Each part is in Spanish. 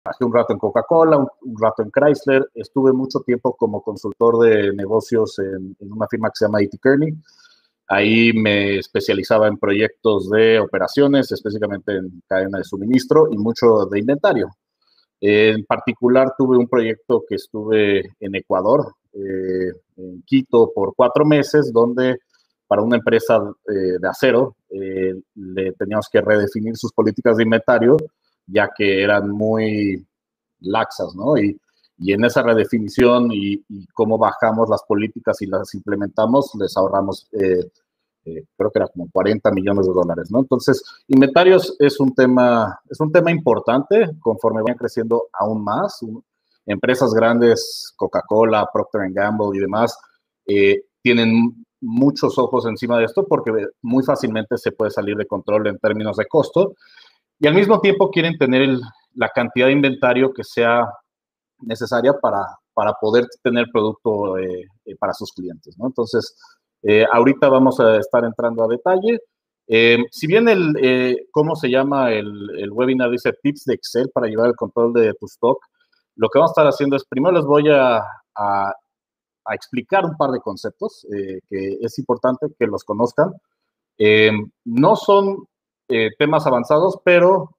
trabajé un rato en Coca-Cola, un rato en Chrysler, estuve mucho tiempo como consultor de negocios en una firma que se llama A.T. Kearney. Ahí me especializaba en proyectos de operaciones, específicamente en cadena de suministro y mucho de inventario. En particular, tuve un proyecto que estuve en Ecuador, en Quito, por 4 meses, donde para una empresa de acero le teníamos que redefinir sus políticas de inventario, ya que eran muy laxas, ¿no? Y en esa redefinición y cómo bajamos las políticas y las implementamos, les ahorramos creo que era como 40 millones de dólares, ¿no? Entonces, inventarios es un tema importante conforme vayan creciendo aún más. Empresas grandes, Coca-Cola, Procter & Gamble y demás, tienen muchos ojos encima de esto porque muy fácilmente se puede salir de control en términos de costo y al mismo tiempo quieren tener la cantidad de inventario que sea necesaria para poder tener producto para sus clientes, ¿no? Entonces, ahorita vamos a estar entrando a detalle. Si bien ¿cómo se llama? El webinar dice tips de Excel para llevar el control de tu stock, lo que vamos a estar haciendo es, primero les voy a explicar un par de conceptos que es importante que los conozcan. No son temas avanzados, pero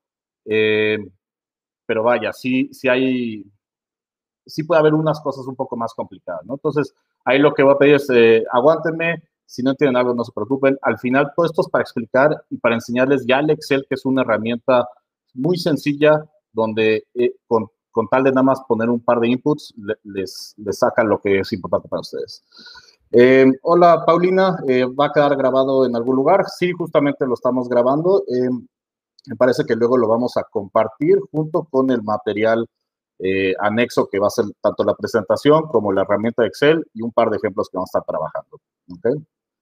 vaya, sí puede haber unas cosas un poco más complicadas, ¿no? Entonces, ahí lo que voy a pedir es, aguántenme, si no entienden algo, no se preocupen. Al final, todo esto es para explicar y para enseñarles ya el Excel, que es una herramienta muy sencilla, donde con tal de nada más poner un par de inputs, les saca lo que es importante para ustedes. Hola, Paulina, ¿va a quedar grabado en algún lugar? Sí, justamente lo estamos grabando. Me parece que luego lo vamos a compartir junto con el material anexo que va a ser tanto la presentación como la herramienta de Excel y un par de ejemplos que vamos a estar trabajando. ¿Okay?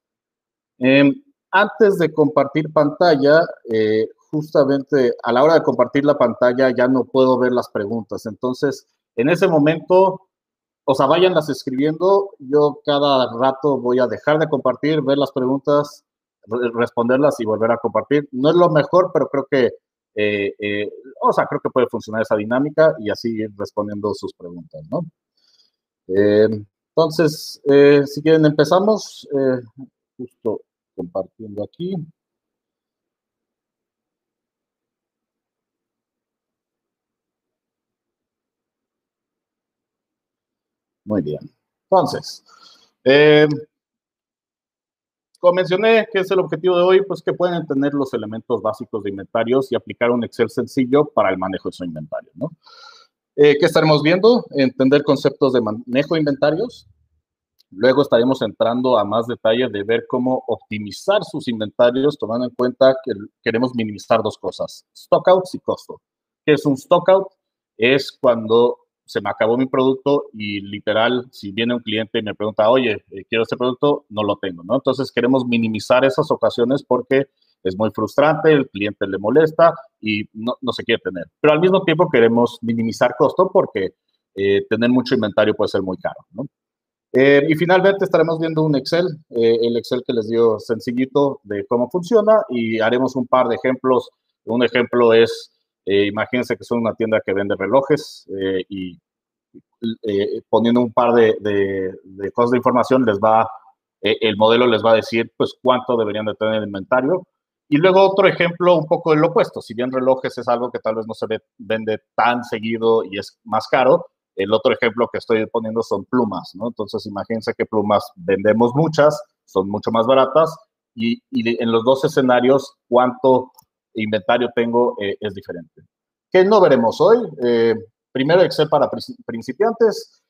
Antes de compartir pantalla, justamente a la hora de compartir la pantalla ya no puedo ver las preguntas. Entonces, en ese momento, o sea, váyanlas escribiendo. Yo cada rato voy a dejar de compartir, ver las preguntas, responderlas y volver a compartir. No es lo mejor, pero creo que creo que puede funcionar esa dinámica y así ir respondiendo sus preguntas, ¿no? Entonces, si quieren empezamos, justo compartiendo aquí. Muy bien. Entonces, como mencioné, ¿qué es el objetivo de hoy? Pues que pueden entender los elementos básicos de inventarios y aplicar un Excel sencillo para el manejo de su inventario, ¿no? ¿Qué estaremos viendo? Entender conceptos de manejo de inventarios. Luego estaremos entrando a más detalle de ver cómo optimizar sus inventarios, tomando en cuenta que queremos minimizar 2 cosas, stockouts y costo. ¿Qué es un stockout? Es cuando se me acabó mi producto y literal, si viene un cliente y me pregunta, oye, quiero este producto, no lo tengo, ¿no? Entonces queremos minimizar esas ocasiones porque es muy frustrante, el cliente le molesta y no se quiere tener. Pero al mismo tiempo queremos minimizar costo porque tener mucho inventario puede ser muy caro, ¿no? Y finalmente estaremos viendo un Excel, el Excel que les dio sencillito de cómo funciona y haremos un par de ejemplos. Un ejemplo es, imagínense que son una tienda que vende relojes y poniendo un par de cosas de información el modelo les va a decir pues cuánto deberían de tener en inventario. Y luego otro ejemplo un poco del opuesto, si bien relojes es algo que tal vez no se vende tan seguido y es más caro, el otro ejemplo que estoy poniendo son plumas, ¿no? Entonces, imagínense que plumas vendemos muchas, son mucho más baratas y en los 2 escenarios, cuánto inventario tengo es diferente. ¿Qué no veremos hoy? Primero, Excel para principiantes.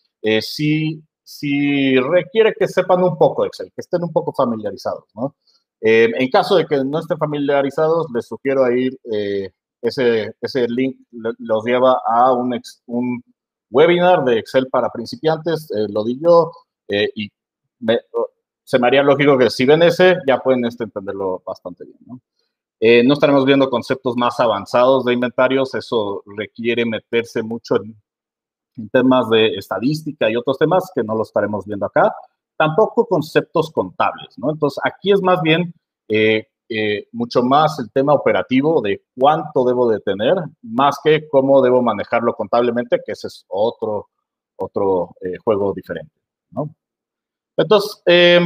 Sí requiere que sepan un poco Excel, que estén un poco familiarizados, ¿no? En caso de que no estén familiarizados, les sugiero ir, ese link los lleva a un webinar de Excel para principiantes, lo di yo, y se me haría lógico que si ven ese, ya pueden entenderlo bastante bien, ¿no? No estaremos viendo conceptos más avanzados de inventarios, eso requiere meterse mucho en temas de estadística y otros temas que no lo estaremos viendo acá. Tampoco conceptos contables, ¿no? Entonces, aquí es más bien mucho más el tema operativo de cuánto debo de tener, más que cómo debo manejarlo contablemente, que ese es otro juego diferente, ¿no? Entonces,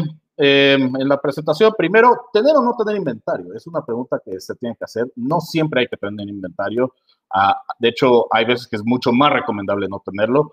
en la presentación, primero, ¿tener o no tener inventario? Es una pregunta que se tiene que hacer. No siempre hay que tener inventario. De hecho, hay veces que es mucho más recomendable no tenerlo.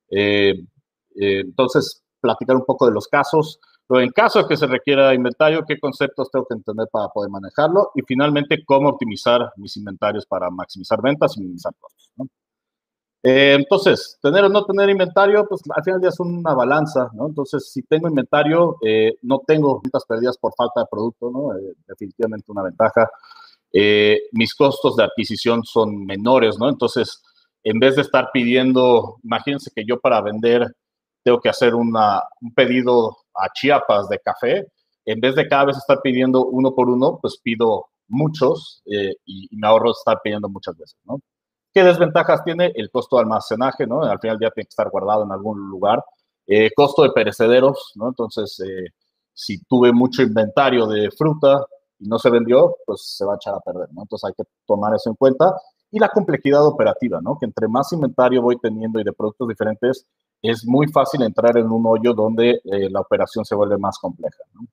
Entonces, platicar un poco de los casos. Pero en caso de que se requiera inventario, ¿qué conceptos tengo que entender para poder manejarlo? Y finalmente, ¿cómo optimizar mis inventarios para maximizar ventas y minimizar costos, ¿no? Entonces, tener o no tener inventario, pues al final del día es una balanza, ¿no? Entonces, si tengo inventario, no tengo ventas perdidas por falta de producto, ¿no? Definitivamente una ventaja. Mis costos de adquisición son menores, ¿no? Entonces, en vez de estar pidiendo, imagínense que yo para vender tengo que hacer un pedido a Chiapas de café, en vez de cada vez estar pidiendo uno por uno, pues pido muchos y me ahorro estar pidiendo muchas veces, ¿no? ¿Qué desventajas tiene? El costo de almacenaje, ¿no? Al final del día tiene que estar guardado en algún lugar. Costo de perecederos, ¿no? Entonces, si tuve mucho inventario de fruta y no se vendió, pues se va a echar a perder, ¿no? Entonces hay que tomar eso en cuenta. Y la complejidad operativa, ¿no? Que entre más inventario voy teniendo y de productos diferentes, es muy fácil entrar en un hoyo donde la operación se vuelve más compleja, ¿no?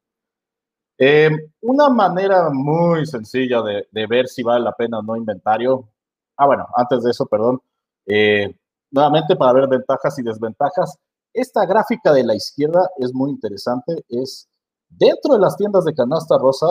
Una manera muy sencilla de ver si vale la pena o no inventario. Bueno, antes de eso, perdón. Eh, Nuevamente, para ver ventajas y desventajas, esta gráfica de la izquierda es muy interesante. Es dentro de las tiendas de canasta rosa,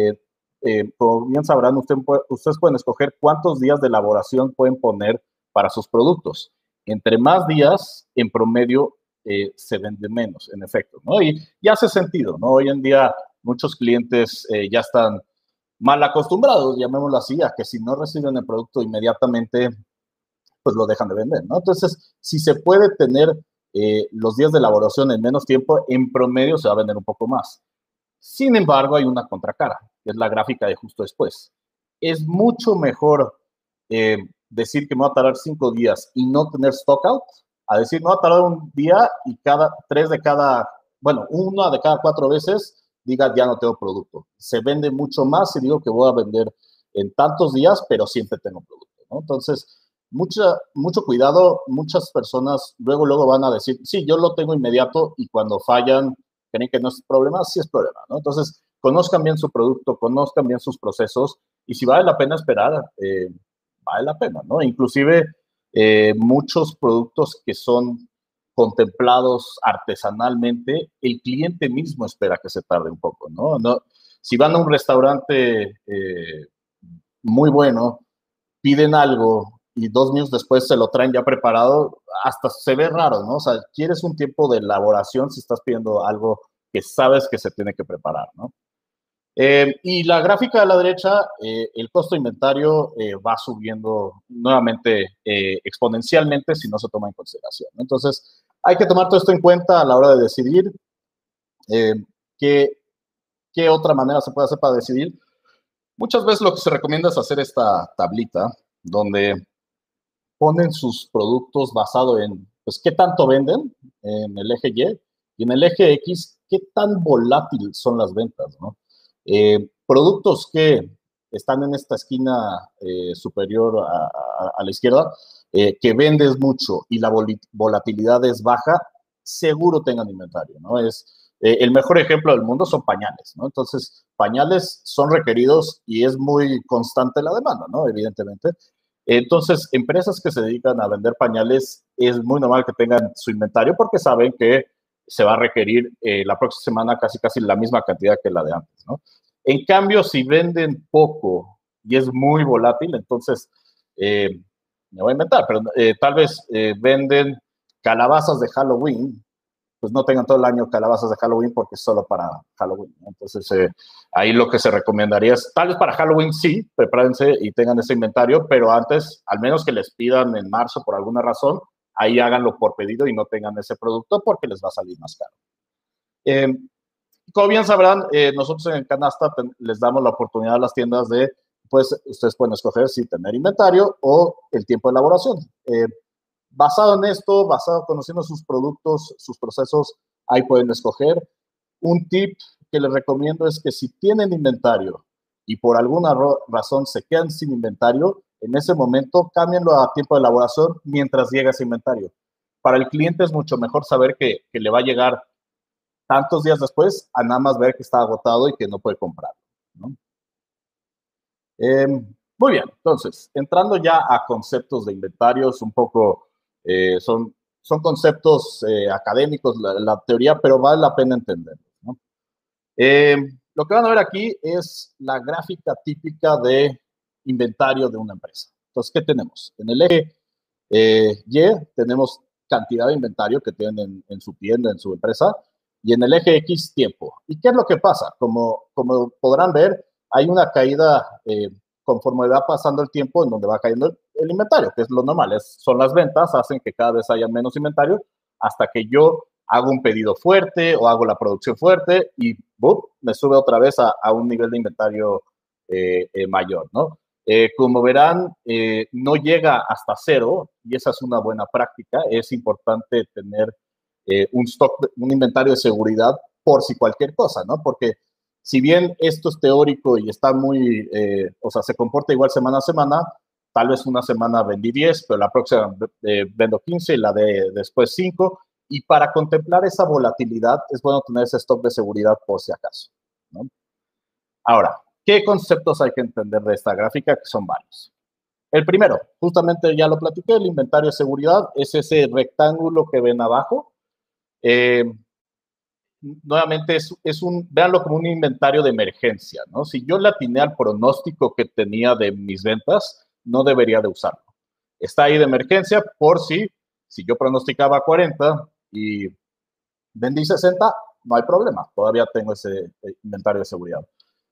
como bien sabrán, ustedes pueden escoger cuántos días de elaboración pueden poner para sus productos. Entre más días, en promedio, se vende menos, en efecto, ¿no? Y hace sentido, ¿no? Hoy en día muchos clientes ya están mal acostumbrados, llamémoslo así, a que si no reciben el producto inmediatamente, pues lo dejan de vender, ¿no? Entonces, si se puede tener los días de elaboración en menos tiempo, en promedio se va a vender un poco más. Sin embargo, hay una contracara, que es la gráfica de justo después. Es mucho mejor decir que me va a tardar 5 días y no tener stock out, a decir, me va a tardar un día y una de cada 4 veces diga, ya no tengo producto. Se vende mucho más si digo que voy a vender en tantos días, pero siempre tengo producto, ¿no? Entonces, mucho cuidado. Muchas personas luego van a decir, sí, yo lo tengo inmediato, y cuando fallan, creen que no es problema, sí es problema, ¿no? Entonces, conozcan bien su producto, conozcan bien sus procesos, y si vale la pena esperar, vale la pena, ¿no? Inclusive, muchos productos que son contemplados artesanalmente, el cliente mismo espera que se tarde un poco, ¿no? Si van a un restaurante muy bueno, piden algo y 2 minutos después se lo traen ya preparado, hasta se ve raro, ¿no? O sea, quieres un tiempo de elaboración si estás pidiendo algo que sabes que se tiene que preparar, ¿no? Y la gráfica de la derecha, el costo de inventario va subiendo nuevamente exponencialmente si no se toma en consideración, ¿no? Entonces, hay que tomar todo esto en cuenta a la hora de decidir eh, qué otra manera se puede hacer para decidir. Muchas veces lo que se recomienda es hacer esta tablita donde ponen sus productos basado en, pues, qué tanto venden en el eje y en el eje X, qué tan volátil son las ventas, ¿no? Productos que están en esta esquina superior a la izquierda, que vendes mucho y la volatilidad es baja, seguro tengan inventario, ¿no? El mejor ejemplo del mundo son pañales, ¿no? Entonces, pañales son requeridos y es muy constante la demanda, ¿no? Evidentemente. Entonces, empresas que se dedican a vender pañales, es muy normal que tengan su inventario porque saben que se va a requerir la próxima semana casi la misma cantidad que la de antes, ¿no? En cambio, si venden poco y es muy volátil, entonces, me voy a inventar, pero tal vez venden calabazas de Halloween, pues no tengan todo el año calabazas de Halloween porque es solo para Halloween, ¿no? Entonces, ahí lo que se recomendaría es, tal vez para Halloween sí, prepárense y tengan ese inventario, pero antes, al menos que les pidan en marzo por alguna razón, ahí háganlo por pedido y no tengan ese producto porque les va a salir más caro. Como bien sabrán, nosotros en Canasta les damos la oportunidad a las tiendas de, pues, ustedes pueden escoger si tener inventario o el tiempo de elaboración. Basado en esto, conociendo sus productos, sus procesos, ahí pueden escoger. Un tip que les recomiendo es que si tienen inventario y por alguna razón se quedan sin inventario, en ese momento cámbienlo a tiempo de elaboración mientras llega ese inventario. Para el cliente es mucho mejor saber que le va a llegar tantos días después a nada más ver que está agotado y que no puede comprarlo, ¿no? Muy bien, entonces, entrando ya a conceptos de inventarios, un poco son conceptos académicos, la teoría, pero vale la pena entenderlos, ¿no? Lo que van a ver aquí es la gráfica típica de inventario de una empresa. Entonces, ¿qué tenemos? En el eje Y tenemos cantidad de inventario que tienen en su tienda, en su empresa, y en el eje X, tiempo. ¿Y qué es lo que pasa? Como podrán ver, hay una caída conforme va pasando el tiempo en donde va cayendo el inventario, que es lo normal, son las ventas, hacen que cada vez haya menos inventario, hasta que yo hago un pedido fuerte o hago la producción fuerte y ¡bum!, me sube otra vez a un nivel de inventario mayor, ¿no? Como verán, no llega hasta cero y esa es una buena práctica. Es importante tener un stock, un inventario de seguridad por si cualquier cosa, ¿no? Porque si bien esto es teórico y está muy, o sea, se comporta igual semana a semana, tal vez una semana vendí 10, pero la próxima vendo 15 y la de después 5. Y para contemplar esa volatilidad es bueno tener ese stock de seguridad por si acaso, ¿no? Ahora, ¿qué conceptos hay que entender de esta gráfica? Que son varios. El primero, justamente ya lo platiqué, el inventario de seguridad es ese rectángulo que ven abajo. Nuevamente, véanlo como un inventario de emergencia, ¿no? Si yo le atiné al pronóstico que tenía de mis ventas, no debería de usarlo. Está ahí de emergencia por si yo pronosticaba 40 y vendí 60, no hay problema, todavía tengo ese inventario de seguridad.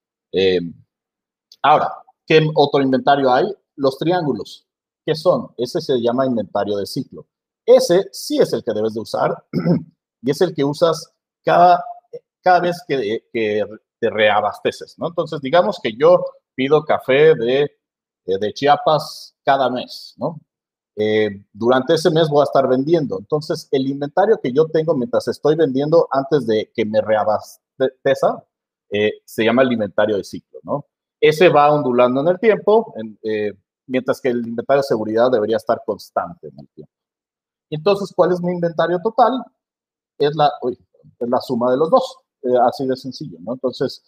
Ahora, ¿qué otro inventario hay? Los triángulos. ¿Qué son? Ese se llama inventario de ciclo. Ese sí es el que debes de usar y es el que usas cada vez que te reabasteces, ¿no? Entonces, digamos que yo pido café de Chiapas cada mes, ¿no? Durante ese mes voy a estar vendiendo. Entonces, el inventario que yo tengo mientras estoy vendiendo antes de que me reabasteza, se llama el inventario de ciclo, ¿no? Ese va ondulando en el tiempo, mientras que el inventario de seguridad debería estar constante en el tiempo. Entonces, ¿cuál es mi inventario total? Es la suma de los dos, así de sencillo, ¿no? Entonces,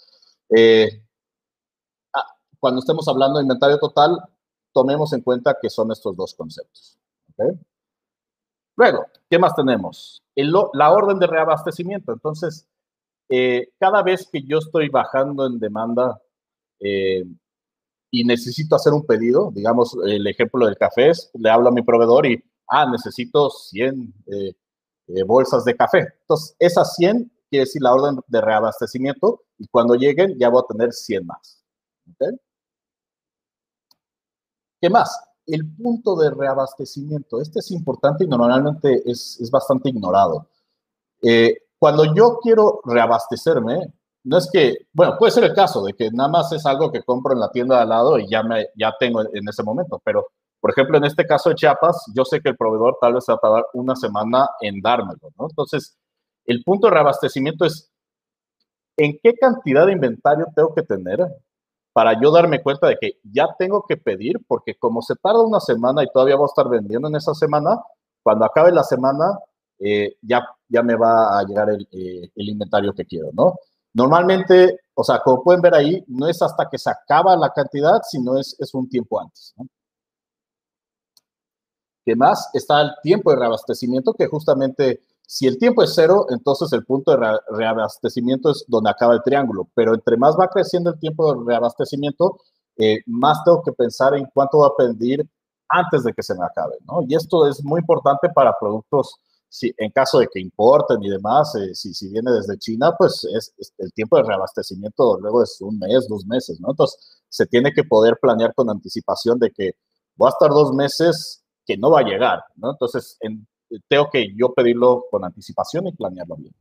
cuando estemos hablando de inventario total, tomemos en cuenta que son estos dos conceptos, ¿okay? Luego, ¿qué más tenemos? La orden de reabastecimiento. Entonces, cada vez que yo estoy bajando en demanda y necesito hacer un pedido, digamos, el ejemplo del café es, le hablo a mi proveedor y, necesito 100 bolsas de café. Entonces, esas 100 quiere decir la orden de reabastecimiento y cuando lleguen ya voy a tener 100 más. ¿Okay? ¿Qué más? El punto de reabastecimiento. Este es importante y normalmente es bastante ignorado. Cuando yo quiero reabastecerme, no es que, bueno, puede ser el caso de que nada más es algo que compro en la tienda de al lado y ya tengo en ese momento, pero, por ejemplo, en este caso de Chiapas, yo sé que el proveedor tal vez va a tardar una semana en dármelo, ¿no? Entonces, el punto de reabastecimiento es en qué cantidad de inventario tengo que tener para yo darme cuenta de que ya tengo que pedir, porque como se tarda una semana y todavía voy a estar vendiendo en esa semana, cuando acabe la semana, ya me va a llegar el inventario que quiero, ¿no? Normalmente, o sea, como pueden ver ahí, no es hasta que se acaba la cantidad, sino es un tiempo antes, ¿no? ¿Qué más? Está el tiempo de reabastecimiento, que justamente, si el tiempo es cero, entonces el punto de reabastecimiento es donde acaba el triángulo. Pero entre más va creciendo el tiempo de reabastecimiento, más tengo que pensar en cuánto va a pedir antes de que se me acabe, ¿no? Y esto es muy importante para productos, en caso de que importen y demás, si viene desde China, pues el tiempo de reabastecimiento luego es un mes, 2 meses, ¿no? Entonces, se tiene que poder planear con anticipación de que voy a estar 2 meses que no va a llegar, ¿no? Entonces, tengo que yo pedirlo con anticipación y planearlo bien.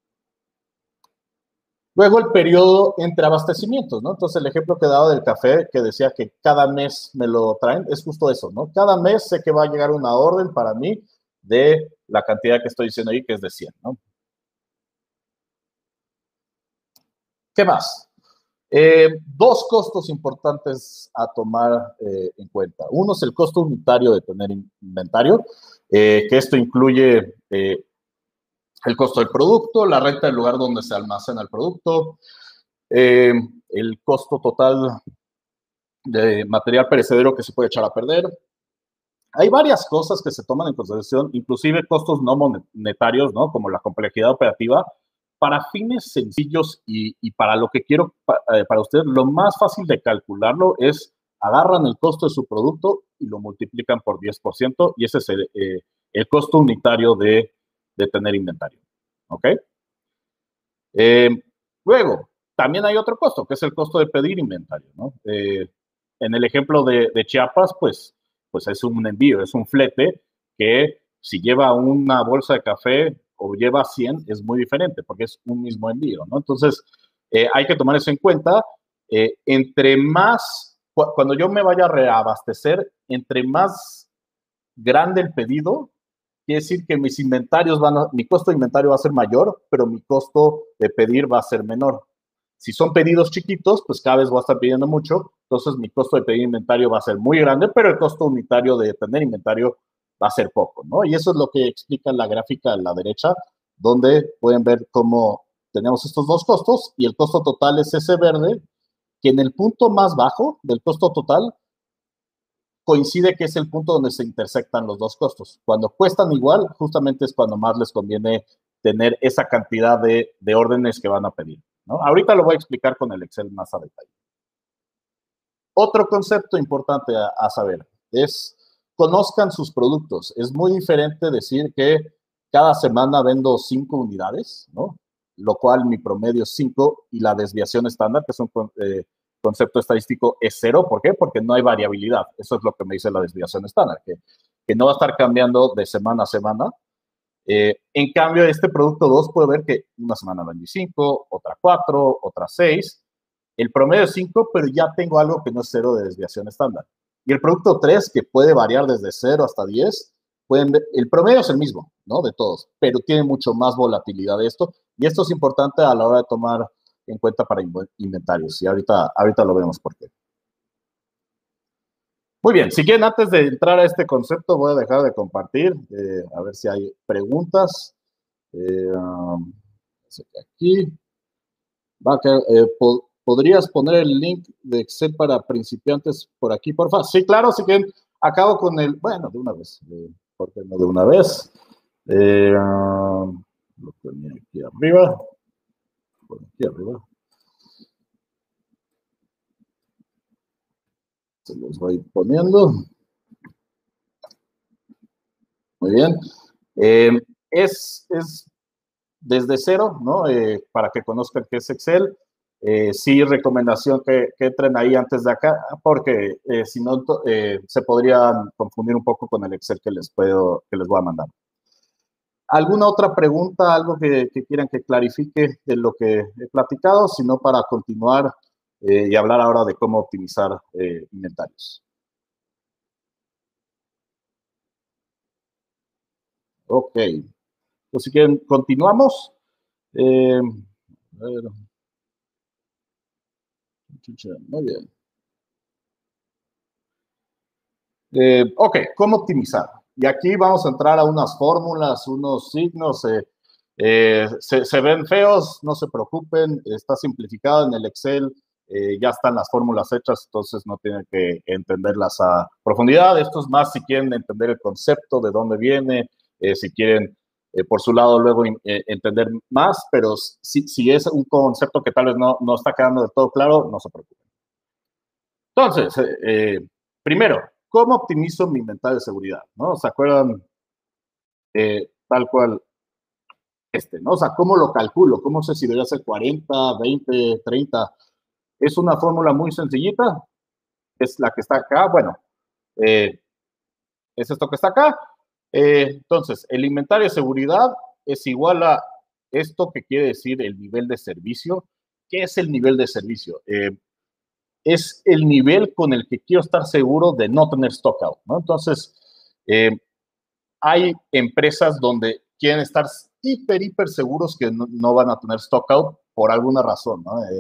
Luego, el periodo entre abastecimientos, ¿no? Entonces, el ejemplo que daba del café, que decía que cada mes me lo traen, es justo eso, ¿no? Cada mes sé que va a llegar una orden para mí de la cantidad que estoy diciendo ahí, que es de 100, ¿no? ¿Qué más? Dos costos importantes a tomar en cuenta. Uno es el costo unitario de tener inventario, que esto incluye el costo del producto, la renta del lugar donde se almacena el producto, el costo total de material perecedero que se puede echar a perder. Hay varias cosas que se toman en consideración, inclusive costos no monetarios, ¿no? Como la complejidad operativa. Para fines sencillos y para lo que quiero para ustedes, lo más fácil de calcularlo es agarran el costo de su producto y lo multiplican por 10% y ese es el costo unitario de tener inventario. ¿Ok? Luego, también hay otro costo, que es el costo de pedir inventario, ¿no? En el ejemplo de Chiapas, pues es un envío, es un flete que si lleva una bolsa de café o lleva 100 es muy diferente porque es un mismo envío, ¿no? Entonces, hay que tomar eso en cuenta. Entre más, cuando yo me vaya a reabastecer, entre más grande el pedido, quiere decir que mis inventarios mi costo de inventario va a ser mayor, pero mi costo de pedir va a ser menor. Si son pedidos chiquitos, pues cada vez voy a estar pidiendo mucho, entonces mi costo de pedir inventario va a ser muy grande, pero el costo unitario de tener inventario va a ser poco, ¿no? Y eso es lo que explica la gráfica a la derecha, donde pueden ver cómo tenemos estos dos costos y el costo total es ese verde, que en el punto más bajo del costo total coincide que es el punto donde se intersectan los dos costos. Cuando cuestan igual, justamente es cuando más les conviene tener esa cantidad de órdenes que van a pedir, ¿no? Ahorita lo voy a explicar con el Excel más a detalle. Otro concepto importante a saber es conozcan sus productos. Es muy diferente decir que cada semana vendo 5 unidades, ¿no? Lo cual mi promedio es 5 y la desviación estándar, que es un concepto estadístico, es 0. ¿Por qué? Porque no hay variabilidad. Eso es lo que me dice la desviación estándar, que no va a estar cambiando de semana a semana. En cambio, este producto 2 puede ver que una semana vendí 5, otra 4, otra 6. El promedio es 5, pero ya tengo algo que no es 0 de desviación estándar. Y el producto 3, que puede variar desde 0 hasta 10, pueden ver, el promedio es el mismo, ¿no? De todos, pero tiene mucho más volatilidad de esto. Y esto es importante a la hora de tomar en cuenta para inventarios. Y ahorita lo vemos por qué. Muy bien, si quieren, antes de entrar a este concepto, voy a dejar de compartir, a ver si hay preguntas. Aquí. ¿Podrías poner el link de Excel para principiantes por aquí, por favor? Sí, claro, si quieren, acabo con el, bueno, de una vez, ¿por qué no de una vez? Lo tenía aquí arriba, por aquí arriba. Se los voy poniendo. Muy bien. Es desde cero, ¿no? Para que conozcan qué es Excel. Sí, recomendación que entren ahí antes de acá, porque si no, se podrían confundir un poco con el Excel que les voy a mandar. ¿Alguna otra pregunta, algo que quieran que clarifique de lo que he platicado? Si no, para continuar y hablar ahora de cómo optimizar inventarios. Ok. Pues si quieren, continuamos. A ver. Muy bien. Ok, ¿cómo optimizar? Y aquí vamos a entrar a unas fórmulas, unos signos. Se ven feos, no se preocupen, está simplificado en el Excel, ya están las fórmulas hechas, entonces no tienen que entenderlas a profundidad. Esto es más si quieren entender el concepto, de dónde viene, si quieren por su lado luego entender más, pero si es un concepto que tal vez no está quedando del todo claro, no se preocupen. Entonces, primero, ¿cómo optimizo mi inventario de seguridad? ¿No? ¿Se acuerdan tal cual ¿no? O sea, ¿cómo lo calculo? ¿Cómo sé si debería ser 40, 20, 30? Es una fórmula muy sencillita, es la que está acá, bueno, es esto que está acá. Entonces, el inventario de seguridad es igual a esto que quiere decir el nivel de servicio. ¿Qué es el nivel de servicio? Es el nivel con el que quiero estar seguro de no tener stock out, ¿no? Entonces, hay empresas donde quieren estar hiper seguros que no van a tener stock out por alguna razón, ¿no?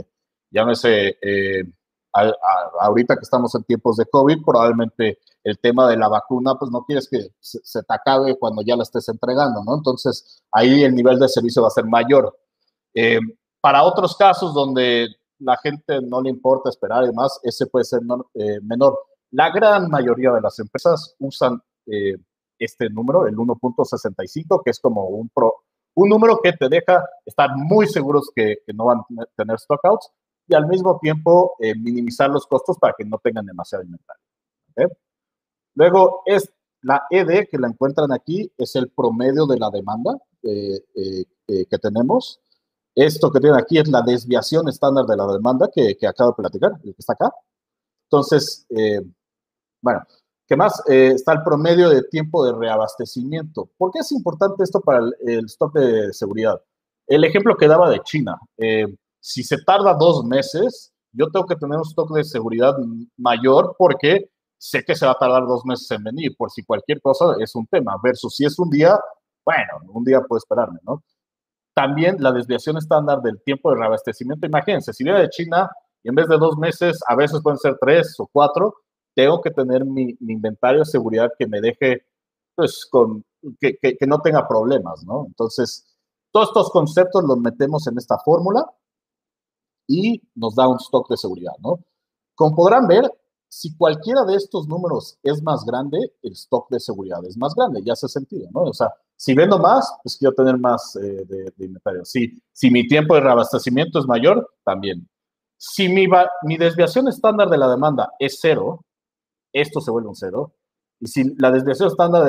Llámese, ahorita que estamos en tiempos de COVID, probablemente el tema de la vacuna, pues no quieres que se te acabe cuando ya la estés entregando, ¿no? Entonces, ahí el nivel de servicio va a ser mayor. Para otros casos donde la gente no le importa esperar y demás, ese puede ser menor. La gran mayoría de las empresas usan este número, el 1.65, que es como un número que te deja estar muy seguros que no van a tener stockouts y al mismo tiempo minimizar los costos para que no tengan demasiado inventario. ¿Okay? Luego, la ED que la encuentran aquí es el promedio de la demanda que tenemos. Esto que tienen aquí es la desviación estándar de la demanda que acabo de platicar, el que está acá. Entonces, bueno, ¿qué más? Está el promedio de tiempo de reabastecimiento. ¿Por qué es importante esto para el stock de seguridad? El ejemplo que daba de China. Si se tarda 2 meses, yo tengo que tener un stock de seguridad mayor porque sé que se va a tardar 2 meses en venir, por si cualquier cosa es un tema, versus si es un día, bueno, un día puedo esperarme, ¿no? También la desviación estándar del tiempo de reabastecimiento. Imagínense, si viene de China y en vez de 2 meses, a veces pueden ser 3 o 4, tengo que tener mi inventario de seguridad que me deje, pues, que no tenga problemas, ¿no? Entonces, todos estos conceptos los metemos en esta fórmula y nos da un stock de seguridad, ¿no? Como podrán ver, si cualquiera de estos números es más grande, el stock de seguridad es más grande, ya hace sentido, ¿no? O sea, si vendo más, pues quiero tener más de inventario. Si mi tiempo de reabastecimiento es mayor, también. Si mi desviación estándar de la demanda es 0, esto se vuelve un 0. Y si la desviación estándar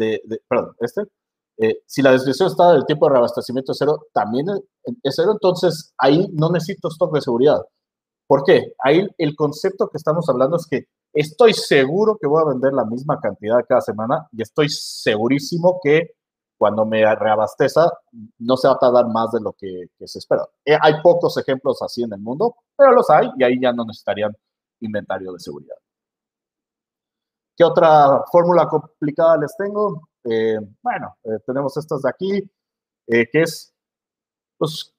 si la desviación estándar del tiempo de reabastecimiento es 0, también es 0, entonces ahí no necesito stock de seguridad. ¿Por qué? Ahí el concepto que estamos hablando es que estoy seguro que voy a vender la misma cantidad cada semana y estoy segurísimo que cuando me reabasteza no se va a tardar más de lo que se espera. Hay pocos ejemplos así en el mundo, pero los hay y ahí ya no necesitarían inventario de seguridad. ¿Qué otra fórmula complicada les tengo? Tenemos estas de aquí, que es, pues,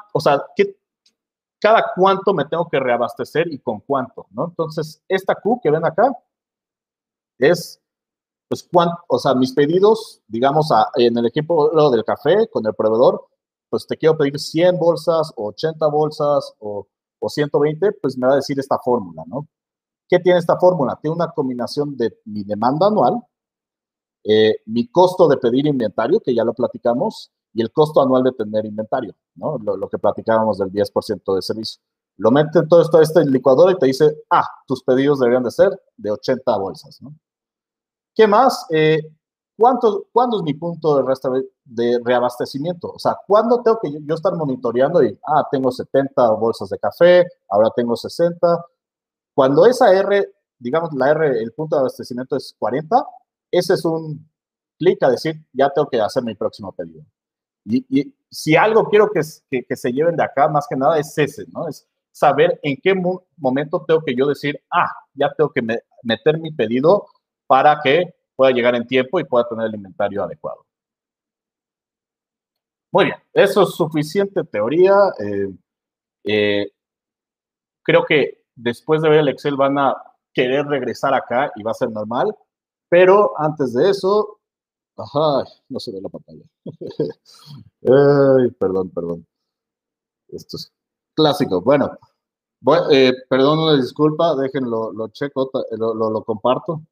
cada cuánto me tengo que reabastecer y con cuánto, ¿no? Entonces, esta Q que ven acá es, pues, mis pedidos, digamos, en el ejemplo del café con el proveedor, pues te quiero pedir 100 bolsas, o 80 bolsas, o 120, pues me va a decir esta fórmula, ¿no? ¿Qué tiene esta fórmula? Tiene una combinación de mi demanda anual, mi costo de pedir inventario, que ya lo platicamos, y el costo anual de tener inventario, ¿no? Lo que platicábamos del 10% de servicio. Lo meten todo esto a este licuador y te dice, tus pedidos deberían de ser de 80 bolsas, ¿no? ¿Qué más? ¿Cuándo es mi punto de reabastecimiento? O sea, ¿cuándo tengo que yo estar monitoreando y, tengo 70 bolsas de café, ahora tengo 60? Cuando esa R, digamos, el punto de abastecimiento es 40, ese es un clic a decir, ya tengo que hacer mi próximo pedido. Y si algo quiero que se lleven de acá, más que nada, es ese, ¿no? Es saber en qué momento tengo que yo decir, ya tengo que meter mi pedido para que pueda llegar en tiempo y pueda tener el inventario adecuado. Muy bien, eso es suficiente teoría. Creo que después de ver el Excel van a querer regresar acá y va a ser normal, pero antes de eso, no se ve la pantalla. Ay, perdón. Esto es clásico. Bueno, perdón, una disculpa, déjenlo, lo checo, lo comparto.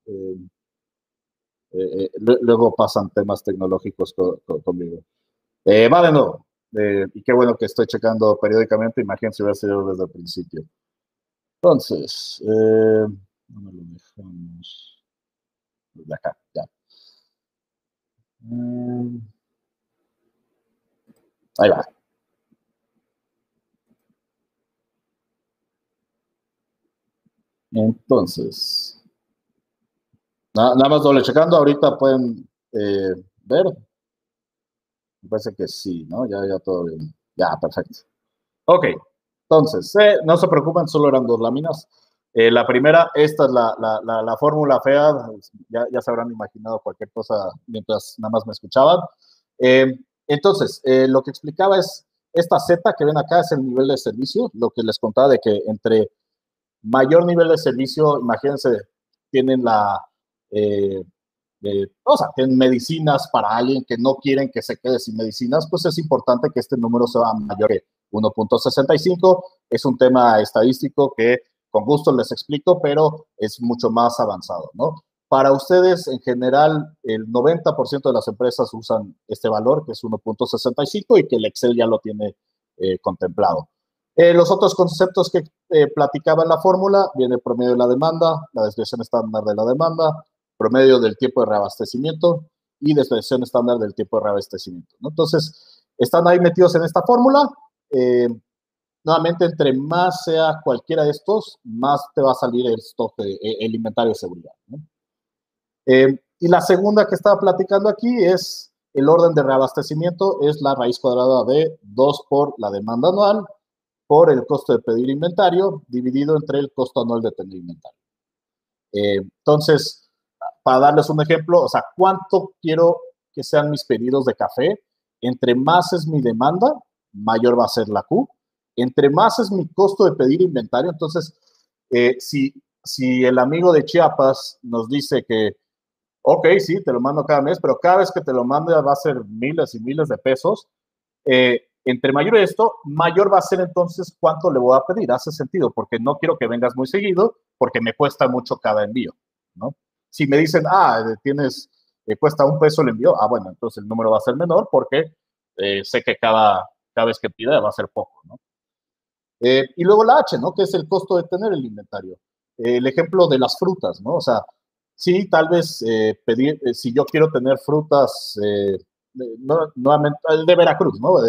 Luego pasan temas tecnológicos conmigo. Va de nuevo. Y qué bueno que estoy checando periódicamente. Imagínense hubiera sido desde el principio. Entonces, ¿dónde lo dejamos? De acá, ya. Ahí va. Entonces, nada más doble checando. Ahorita pueden ver. Me parece que sí, ¿no? Ya todo bien. Ya, perfecto. Ok. Entonces, no se preocupen, solo eran 2 láminas. La primera, esta es la fórmula fea. Ya se habrán imaginado cualquier cosa mientras nada más me escuchaban. Entonces, lo que explicaba es, esta Z que ven acá es el nivel de servicio, lo que les contaba de que entre mayor nivel de servicio, imagínense, tienen o sea, tienen medicinas para alguien que no quieren que se quede sin medicinas, pues es importante que este número sea mayor que 1.65. Es un tema estadístico que con gusto les explico, pero es mucho más avanzado, ¿no? Para ustedes, en general, el 90% de las empresas usan este valor, que es 1.65, y que el Excel ya lo tiene contemplado. Los otros conceptos que platicaba en la fórmula, viene el promedio de la demanda, la desviación estándar de la demanda, promedio del tiempo de reabastecimiento y desviación estándar del tiempo de reabastecimiento, ¿no? Entonces, están ahí metidos en esta fórmula. Nuevamente, entre más sea cualquiera de estos, más te va a salir el stock, el inventario de seguridad, ¿no? Y la segunda que estaba platicando aquí es el orden de reabastecimiento, es la raíz cuadrada de 2 por la demanda anual por el costo de pedir inventario dividido entre el costo anual de tener inventario. Entonces, para darles un ejemplo, o sea, ¿cuánto quiero que sean mis pedidos de café? Entre más es mi demanda, mayor va a ser la Q. Entre más es mi costo de pedir inventario, entonces, si el amigo de Chiapas nos dice que, ok, sí, te lo mando cada mes, pero cada vez que te lo mande va a ser miles y miles de pesos, entre mayor esto, mayor va a ser entonces cuánto le voy a pedir. Hace sentido, porque no quiero que vengas muy seguido, porque me cuesta mucho cada envío, ¿no? Si me dicen, cuesta $1 el envío, bueno, entonces el número va a ser menor porque sé que cada vez que pida va a ser poco, ¿no? Y luego la H, ¿no? Que es el costo de tener el inventario. El ejemplo de las frutas, ¿no? O sea, sí, tal vez pedir, si yo quiero tener frutas, nuevamente, el de Veracruz, ¿no?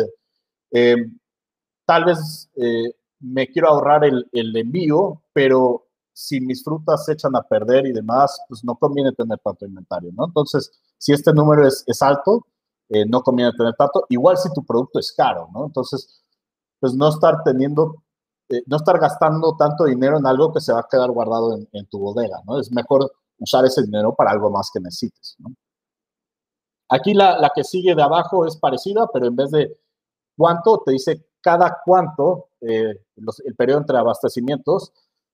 Tal vez me quiero ahorrar el envío, pero si mis frutas se echan a perder y demás, pues no conviene tener tanto inventario, ¿no? Entonces, si este número es alto, no conviene tener tanto. Igual si tu producto es caro, ¿no? Entonces, pues no estar no estar gastando tanto dinero en algo que se va a quedar guardado en tu bodega, ¿no? Es mejor usar ese dinero para algo más que necesites, ¿no? Aquí la que sigue de abajo es parecida, pero en vez de cuánto, te dice cada cuánto, el periodo entre abastecimientos,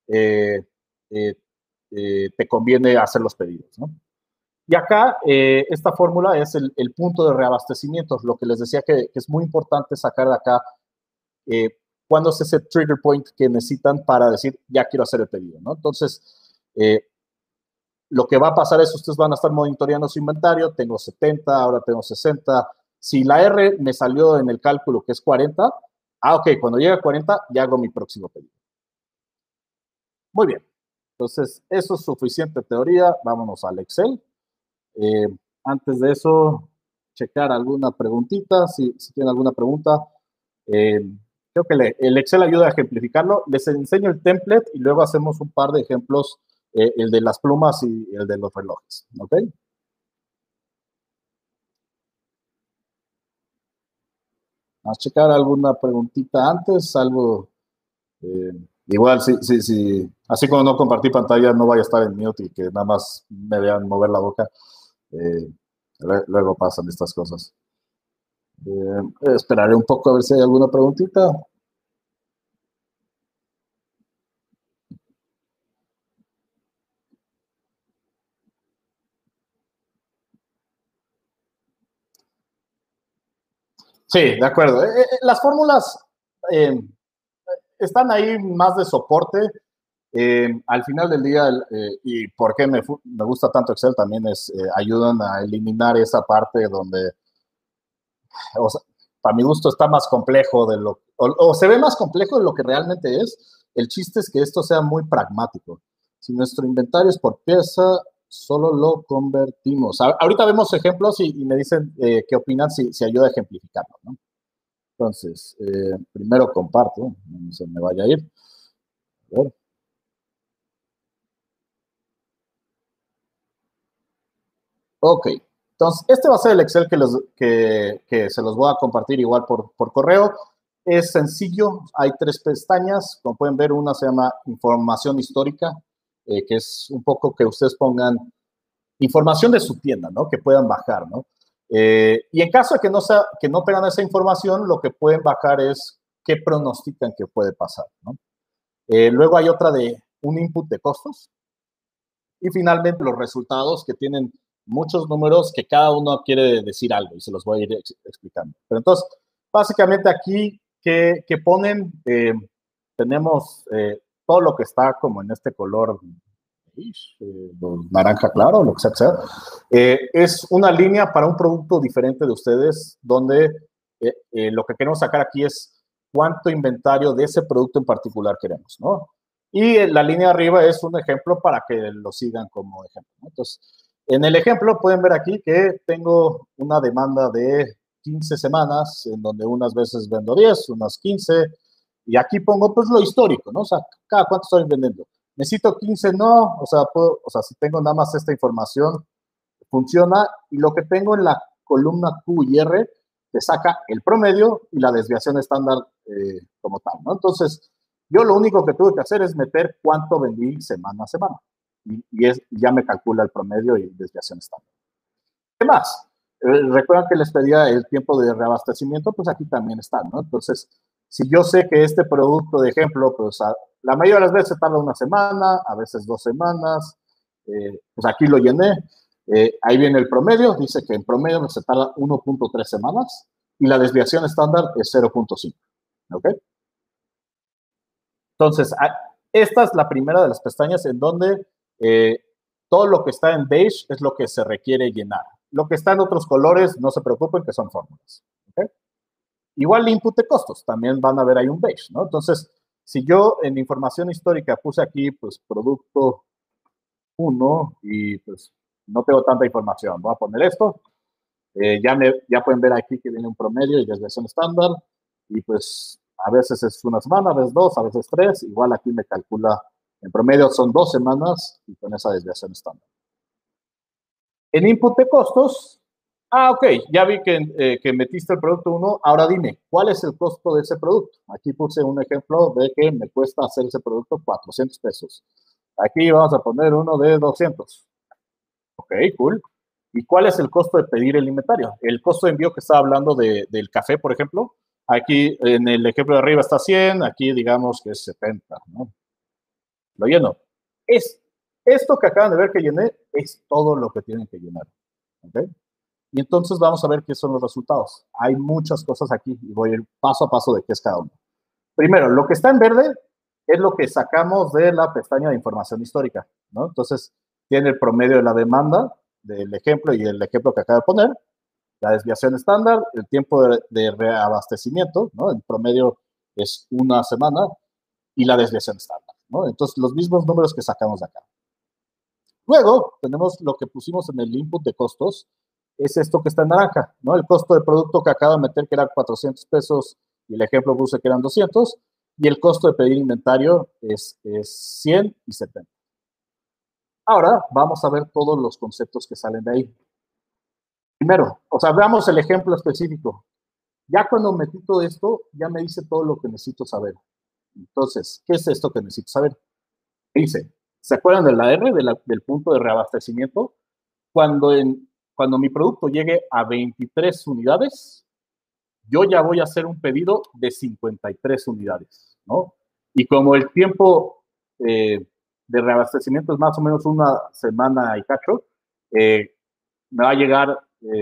te conviene hacer los pedidos, ¿no? Y acá, esta fórmula es el punto de reabastecimiento, lo que les decía que es muy importante sacar de acá cuándo es ese trigger point que necesitan para decir, ya quiero hacer el pedido, ¿no? Entonces, lo que va a pasar es ustedes van a estar monitoreando su inventario, tengo 70, ahora tengo 60. Si la R me salió en el cálculo que es 40, ok, cuando llegue a 40 ya hago mi próximo pedido. Muy bien, entonces eso es suficiente teoría, vámonos al Excel. Antes de eso, checar alguna preguntita, si tienen alguna pregunta. Creo que el Excel ayuda a ejemplificarlo. Les enseño el template y luego hacemos un par de ejemplos, el de las plumas y el de los relojes, ¿ok? Vamos a checar alguna preguntita antes, algo, igual, sí, así como no compartí pantalla, no vaya a estar en mute y que nada más me vean mover la boca. Luego pasan estas cosas. Esperaré un poco a ver si hay alguna preguntita. Sí, de acuerdo. Las fórmulas están ahí más de soporte. Al final del día, y por qué me gusta tanto Excel también es, ayudan a eliminar esa parte donde, o sea, para mi gusto está más complejo de o se ve más complejo de lo que realmente es. El chiste es que esto sea muy pragmático. Si nuestro inventario es por pieza, solo lo convertimos. Ahorita vemos ejemplos y me dicen qué opinan si ayuda a ejemplificarlo, ¿no? Entonces, primero comparto, no se me vaya a ir. A ver. Ok, entonces este va a ser el Excel que se los voy a compartir igual por correo. Es sencillo, hay 3 pestañas. Como pueden ver, una se llama información histórica, que es un poco que ustedes pongan información de su tienda, ¿no? Que puedan bajar, ¿no? Y en caso de que no tengan esa información, lo que pueden bajar es qué pronostican que puede pasar, ¿no? Luego hay otra de un input de costos. Y finalmente los resultados, que tienen muchos números que cada uno quiere decir algo y se los voy a ir explicando. Pero entonces, básicamente aquí que ponen, tenemos todo lo que está como en este color naranja claro, lo que sea. Es una línea para un producto diferente de ustedes, donde lo que queremos sacar aquí es cuánto inventario de ese producto en particular queremos, ¿no? Y la línea arriba es un ejemplo para que lo sigan como ejemplo, ¿no? Entonces, en el ejemplo pueden ver aquí que tengo una demanda de 15 semanas, en donde unas veces vendo 10, unas 15, y aquí pongo pues lo histórico, ¿no? O sea, cada cuánto estoy vendiendo. Necesito 15, no, o sea, si tengo nada más esta información, funciona, y lo que tengo en la columna Q y R te saca el promedio y la desviación estándar como tal, ¿no? Entonces, yo lo único que tuve que hacer es meter cuánto vendí semana a semana, ya me calcula el promedio y desviación estándar. ¿Qué más? Recuerdan que les pedía el tiempo de reabastecimiento, pues aquí también está, ¿no? Entonces, si yo sé que este producto, de ejemplo, pues la mayoría de las veces tarda una semana, a veces 2 semanas, pues aquí lo llené. Ahí viene el promedio, dice que en promedio se tarda 1.3 semanas y la desviación estándar es 0.5. ¿Ok? Entonces, esta es la primera de las pestañas en donde todo lo que está en beige es lo que se requiere llenar. Lo que está en otros colores, no se preocupen, que son fórmulas. ¿Okay? Igual el input de costos, también van a ver ahí un beige, ¿no? Entonces, si yo en información histórica puse aquí, pues, producto 1 y pues no tengo tanta información, voy a poner esto, ya pueden ver aquí que viene un promedio y desviación estándar, y pues a veces es una semana, a veces 2, a veces 3, igual aquí me calcula, en promedio son 2 semanas y con esa desviación estándar. En input de costos, ok, ya vi que metiste el producto 1, ahora dime, ¿cuál es el costo de ese producto? Aquí puse un ejemplo de que me cuesta hacer ese producto 400 pesos. Aquí vamos a poner uno de 200. Ok, cool. ¿Y cuál es el costo de pedir el inventario? El costo de envío que estaba hablando del café, por ejemplo, aquí en el ejemplo de arriba está 100, aquí digamos que es 70, ¿no? Lo lleno. Esto que acaban de ver que llené es todo lo que tienen que llenar. ¿Okay? Y entonces vamos a ver qué son los resultados. Hay muchas cosas aquí y voy a ir paso a paso de qué es cada uno. Primero, lo que está en verde es lo que sacamos de la pestaña de información histórica, ¿no? Entonces, tiene el promedio de la demanda del ejemplo y el ejemplo que acabo de poner, la desviación estándar, el tiempo de reabastecimiento, ¿no? En promedio es una semana, y la desviación estándar, ¿no? Entonces, los mismos números que sacamos de acá. Luego, tenemos lo que pusimos en el input de costos, es esto que está en naranja, ¿no? El costo de producto que acabo de meter, que era 400 pesos, y el ejemplo puse que eran 200, y el costo de pedir inventario es 100 y 70. Ahora, vamos a ver todos los conceptos que salen de ahí. Primero, o sea, veamos el ejemplo específico. Ya cuando metí todo esto, ya me dice todo lo que necesito saber. Entonces, ¿qué es esto que necesito saber? Dice, ¿se acuerdan de la R, del punto de reabastecimiento? Cuando mi producto llegue a 23 unidades, yo ya voy a hacer un pedido de 53 unidades, ¿no? Y como el tiempo de reabastecimiento es más o menos una semana y cacho, me va a llegar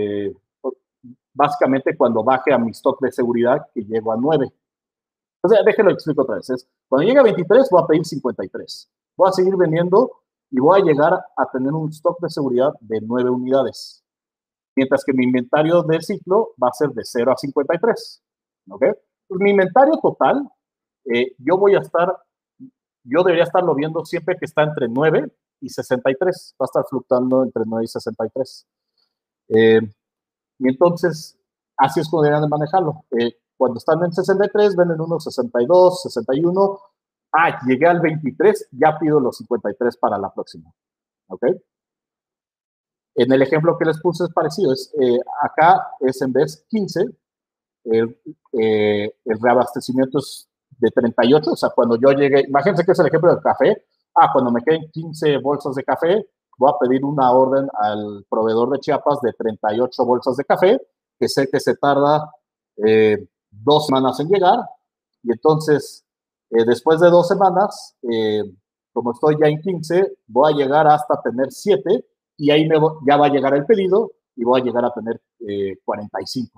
básicamente cuando baje a mi stock de seguridad, que llego a 9. Entonces, déjenlo explico otra vez. Cuando llegue a 23, voy a pedir 53. Voy a seguir vendiendo y voy a llegar a tener un stock de seguridad de 9 unidades. Mientras que mi inventario del ciclo va a ser de 0 a 53. ¿Ok? Pues mi inventario total, yo debería estarlo viendo siempre que está entre 9 y 63. Va a estar fluctuando entre 9 y 63. Y entonces, así es como deberían de manejarlo. Cuando están en 63, venden unos 62, 61. Llegué al 23, ya pido los 53 para la próxima. ¿Ok? En el ejemplo que les puse es parecido. Acá es en vez 15, el reabastecimiento es de 38. O sea, cuando yo llegué, imagínense que es el ejemplo del café. Cuando me queden 15 bolsas de café, voy a pedir una orden al proveedor de Chiapas de 38 bolsas de café, que sé que se tarda 2 semanas en llegar, y entonces, después de 2 semanas, como estoy ya en 15, voy a llegar hasta tener 7, y ahí ya va a llegar el pedido, y voy a llegar a tener 45.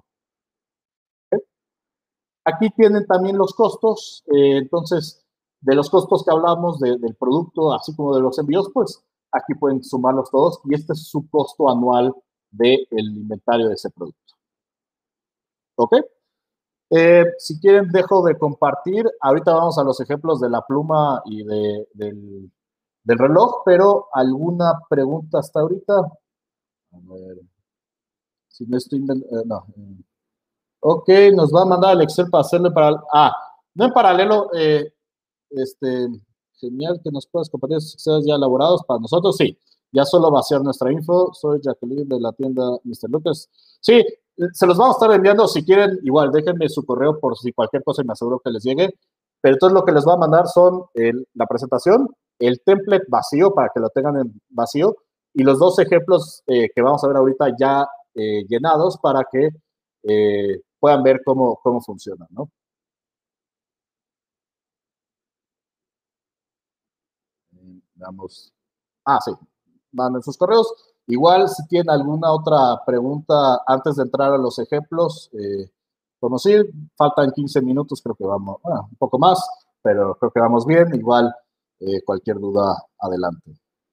Aquí tienen también los costos, entonces, de los costos que hablamos del producto, así como de los envíos, pues aquí pueden sumarlos todos, y este es su costo anual del inventario de ese producto. ¿Ok? Si quieren, dejo de compartir. Ahorita vamos a los ejemplos de la pluma y del reloj, pero ¿alguna pregunta hasta ahorita? A ver, si no estoy... no. Ok, nos va a mandar el Excel para hacerle para... no en paralelo, genial que nos puedas compartir esos Excel ya elaborados para nosotros, sí. Ya solo vaciar nuestra info. Soy Jacqueline de la tienda Mr. Lucas. Sí, se los vamos a estar enviando. Si quieren, igual, déjenme su correo por si cualquier cosa y me aseguro que les llegue. Pero entonces lo que les voy a mandar son la presentación, el template vacío para que lo tengan en vacío y los 2 ejemplos que vamos a ver ahorita ya llenados para que puedan ver cómo funciona, ¿no? Veamos. Sí, manden sus correos. Igual, si tienen alguna otra pregunta antes de entrar a los ejemplos, conocer, faltan 15 minutos, creo que vamos, un poco más, pero creo que vamos bien. Igual, cualquier duda, adelante.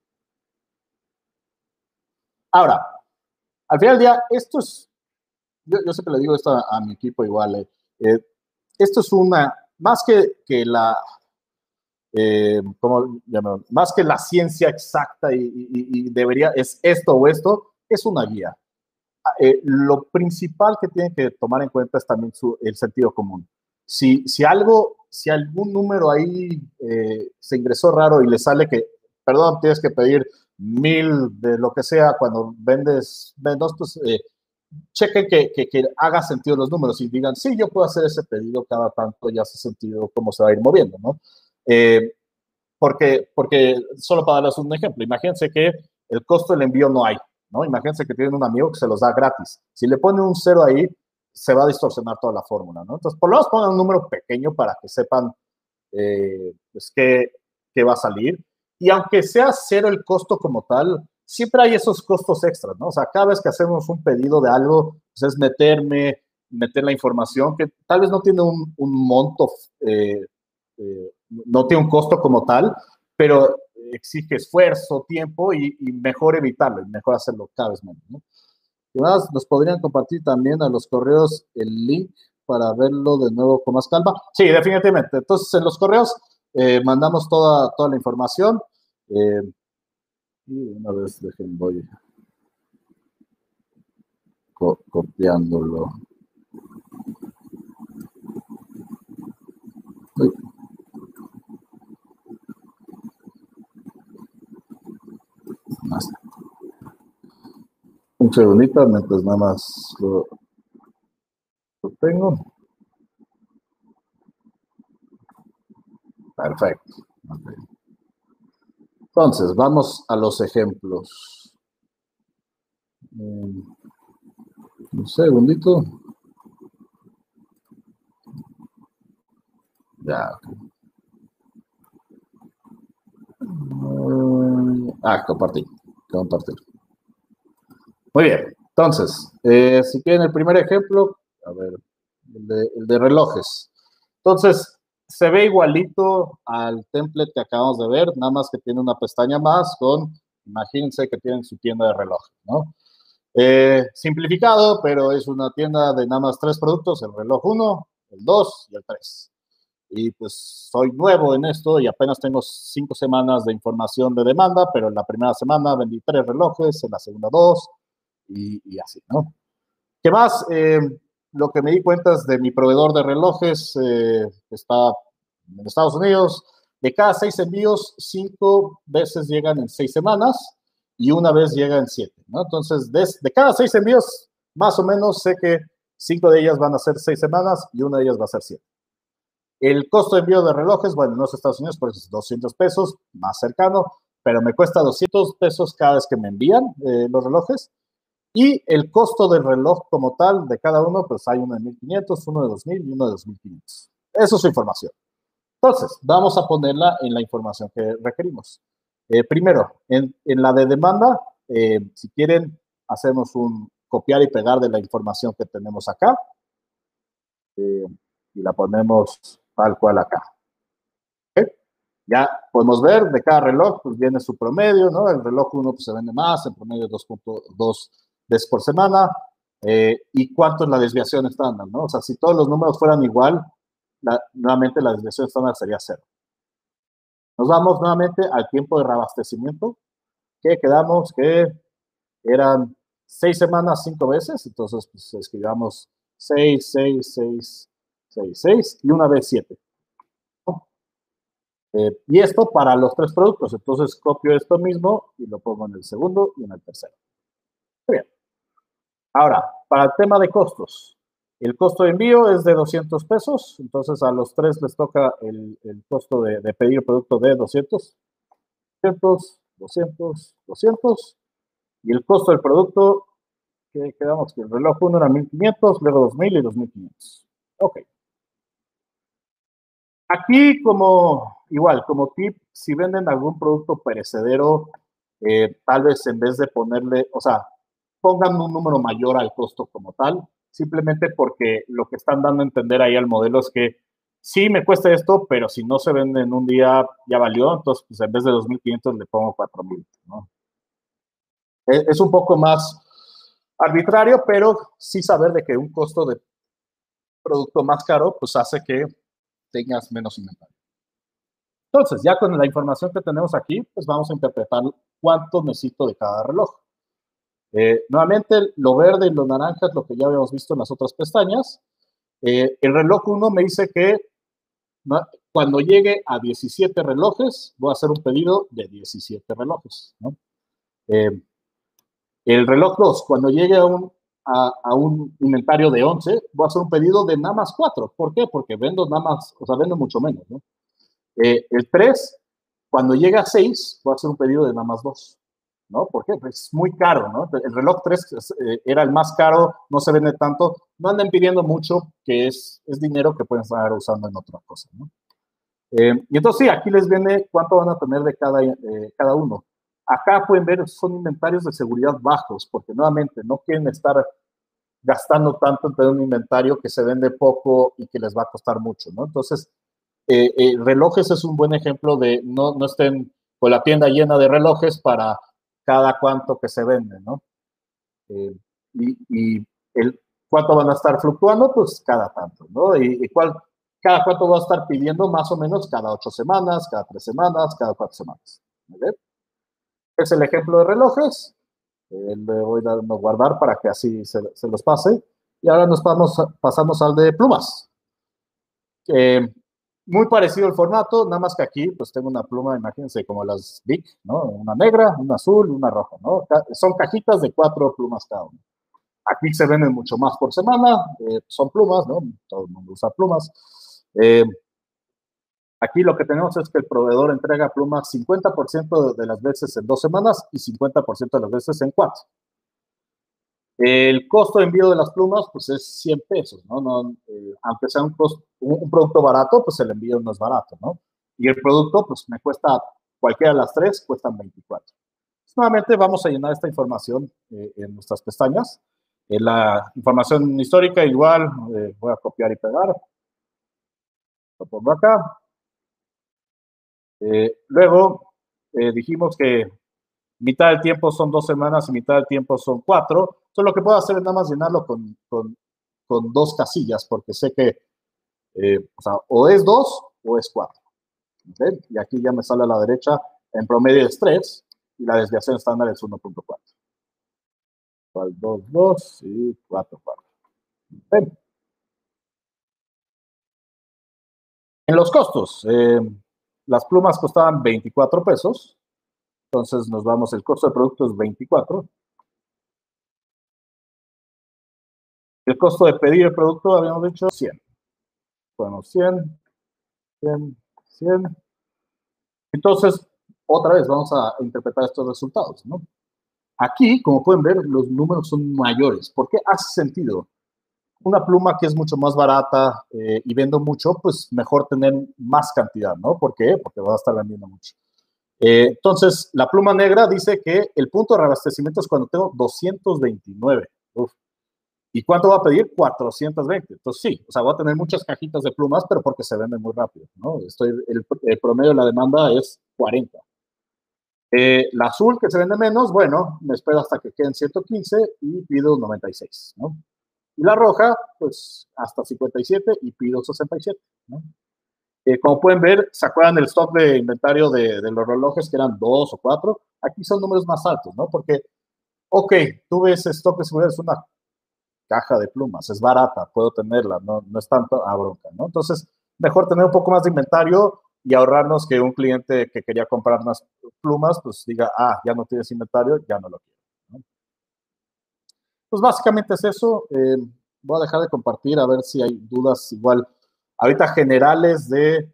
Ahora, al final del día, esto es, yo sé que le digo esto a mi equipo igual, esto es más que la, más que la ciencia exacta y debería, es esto o esto, es una guía. Lo principal que tienen que tomar en cuenta es también el sentido común. Si algún número ahí se ingresó raro y le sale que, perdón, tienes que pedir 1000 de lo que sea cuando vendes menos, pues chequen que haga sentido los números y digan, sí, yo puedo hacer ese pedido cada tanto, ya hace sentido cómo se va a ir moviendo, ¿no? Porque solo para darles un ejemplo, imagínense que el costo del envío no hay, ¿no? Imagínense que tienen un amigo que se los da gratis. Si le ponen un 0 ahí, se va a distorsionar toda la fórmula, ¿no? Entonces, por lo menos pongan un número pequeño para que sepan pues, qué va a salir. Y aunque sea 0 el costo como tal, siempre hay esos costos extras, ¿no? O sea, cada vez que hacemos un pedido de algo, pues es meter la información que tal vez no tiene un monto, no tiene un costo como tal, pero exige esfuerzo, tiempo y mejor evitarlo, y mejor hacerlo cada vez menos, ¿no? Y más, nos podrían compartir también a los correos el link para verlo de nuevo con más calma. Sí, definitivamente. Entonces, en los correos mandamos toda la información. Y una vez voy copiándolo. Uy. Más. Un segundito, mientras nada más lo tengo. Perfecto. Okay. Entonces, vamos a los ejemplos. Un segundito. Ya. Compartir. Muy bien. Entonces, si quieren el primer ejemplo, a ver, el de relojes. Entonces, se ve igualito al template que acabamos de ver, nada más que tiene una pestaña más imagínense que tienen su tienda de relojes, ¿no? Simplificado, pero es una tienda de nada más 3 productos, el reloj 1, el 2 y el 3. Y pues soy nuevo en esto y apenas tengo 5 semanas de información de demanda, pero en la primera semana vendí 3 relojes, en la segunda 2 y así, ¿no? ¿Qué más? Lo que me di cuenta es de mi proveedor de relojes, está en Estados Unidos. De cada 6 envíos, 5 veces llegan en 6 semanas y una vez llega en 7, ¿no? Entonces, de cada 6 envíos, más o menos sé que 5 de ellas van a ser 6 semanas y una de ellas va a ser 7. El costo de envío de relojes, bueno, no es Estados Unidos, pues es 200 pesos, más cercano. pero me cuesta 200 pesos cada vez que me envían los relojes. Y el costo del reloj como tal, de cada uno, pues hay uno de 1.500, uno de 2.000 y uno de 2.500. Eso es su información. Entonces, vamos a ponerla en la información que requerimos. Primero, en la de demanda, si quieren, hacemos un copiar y pegar de la información que tenemos acá y la ponemos tal cual acá. ¿Okay? Ya podemos ver de cada reloj, pues viene su promedio, ¿no? El reloj 1 pues, se vende más, en promedio 2.2 veces por semana, y cuánto es la desviación estándar, ¿no? O sea, si todos los números fueran igual, nuevamente la desviación estándar sería 0. Nos vamos nuevamente al tiempo de reabastecimiento, que quedamos que eran 6 semanas, 5 veces, entonces pues escribamos 6, 6, 6, 6, 6 y una vez 7. Y esto para los 3 productos, entonces copio esto mismo y lo pongo en el segundo y en el tercero. Muy bien. Ahora, para el tema de costos, el costo de envío es de 200 pesos, entonces a los 3 les toca el costo de pedir el producto de 200, 200, 200, 200, y el costo del producto, que quedamos que el reloj 1 era 1.500, luego 2.000 y 2.500. Ok. Aquí, igual, como tip, si venden algún producto perecedero, tal vez en vez de ponerle, o sea, pongan un número mayor al costo como tal, simplemente porque lo que están dando a entender ahí al modelo es que sí me cuesta esto, pero si no se vende en un día, ya valió, entonces pues en vez de 2.500 le pongo 4.000, ¿no? Es un poco más arbitrario, pero sí saber de que un costo de producto más caro, pues hace que tengas menos inventario. Entonces, ya con la información que tenemos aquí, pues vamos a interpretar cuánto necesito de cada reloj. Nuevamente, lo verde y lo naranja es lo que ya habíamos visto en las otras pestañas. El reloj 1 me dice que cuando llegue a 17 relojes, voy a hacer un pedido de 17 relojes, ¿no? El reloj 2, cuando llegue a un inventario de 11, voy a hacer un pedido de nada más 4. ¿Por qué? Porque vendo nada más, o sea, vendo mucho menos, ¿no? El 3, cuando llega a 6, voy a hacer un pedido de nada más 2, ¿no? ¿Por qué? Pues es muy caro, ¿no? El reloj 3 era el más caro, no se vende tanto, no anden pidiendo mucho, que es dinero que pueden estar usando en otra cosa, ¿no? Y entonces sí, aquí les viene cuánto van a tener de cada uno. Acá pueden ver, son inventarios de seguridad bajos, porque nuevamente no quieren estar gastando tanto en tener un inventario que se vende poco y que les va a costar mucho, ¿no? Entonces, relojes es un buen ejemplo de no estén con la tienda llena de relojes para cada cuánto que se vende, ¿no? Y cuánto van a estar fluctuando, pues cada tanto, ¿no? Cada cuánto va a estar pidiendo más o menos cada 8 semanas, cada 3 semanas, cada 4 semanas. ¿Vale? Es el ejemplo de relojes. Le voy dando guardar para que así se los pase. Y ahora pasamos al de plumas. Muy parecido el formato, nada más que aquí pues tengo una pluma, imagínense, como las Bic, ¿no? Una negra, una azul, una roja, ¿no? Son cajitas de 4 plumas cada una. Aquí se venden mucho más por semana, son plumas, ¿no? Todo el mundo usa plumas. Aquí lo que tenemos es que el proveedor entrega plumas 50% de las veces en 2 semanas y 50% de las veces en 4. El costo de envío de las plumas, pues es 100 pesos, ¿no? Aunque sea un producto barato, pues el envío no es barato, ¿no? Y el producto, pues me cuesta, cualquiera de las 3, cuestan 24. Pues, nuevamente vamos a llenar esta información en nuestras pestañas. La información histórica igual, voy a copiar y pegar. Lo pongo acá. Luego, dijimos que mitad del tiempo son 2 semanas y mitad del tiempo son 4. Entonces, lo que puedo hacer es nada más llenarlo con 2 casillas, porque sé que o sea, o es 2 o es 4. ¿Okay? Y aquí ya me sale a la derecha, en promedio es 3 y la desviación estándar es 1.4. 2, 2 y 4, 4. ¿Okay? En los costos, las plumas costaban 24 pesos. Entonces nos vamos, el costo de producto es 24. El costo de pedir el producto, habíamos dicho, 100. Bueno, 100, 100, 100. Entonces, otra vez vamos a interpretar estos resultados, ¿no? Aquí, como pueden ver, los números son mayores. ¿Por qué hace sentido? Una pluma que es mucho más barata y vendo mucho, pues mejor tener más cantidad, ¿no? ¿Por qué? Porque va a estar vendiendo mucho. Entonces, la pluma negra dice que el punto de reabastecimiento es cuando tengo 229. Uf. ¿Y cuánto va a pedir? 420. Entonces, sí, o sea, voy a tener muchas cajitas de plumas, pero porque se venden muy rápido, ¿no? El promedio de la demanda es 40. La azul, que se vende menos, bueno, me espero hasta que queden 115 y pido 96, ¿no? Y la roja, pues hasta 57 y pido 67, ¿no? Como pueden ver, ¿se acuerdan del stock de inventario de los relojes que eran 2 o 4? Aquí son números más altos, ¿no? Porque, ok, tuve ese stock de seguridad, es una caja de plumas, es barata, puedo tenerla, no es tanto a bronca, ¿no? Entonces, mejor tener un poco más de inventario y ahorrarnos que un cliente que quería comprar más plumas, pues diga, ah, ya no tienes inventario, ya no lo quiero, ¿no? Pues básicamente es eso. Voy a dejar de compartir a ver si hay dudas igual. Ahorita generales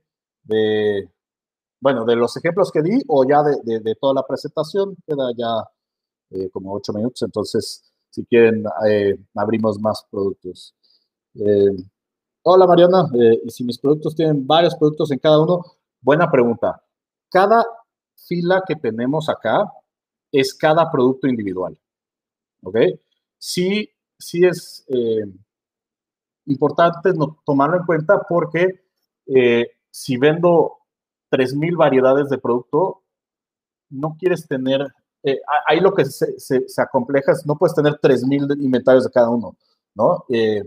de bueno, de los ejemplos que di o ya de toda la presentación, queda ya como 8 minutos, entonces si quieren abrimos más productos. Eh, Hola Mariana, y si mis productos tienen varios productos en cada uno, buena pregunta. Cada fila que tenemos acá es cada producto individual, ¿ok? Sí, sí es importante tomarlo en cuenta porque si vendo 3,000 variedades de producto, no quieres tener, ahí lo que se acompleja es, no puedes tener 3,000 inventarios de cada uno, ¿no?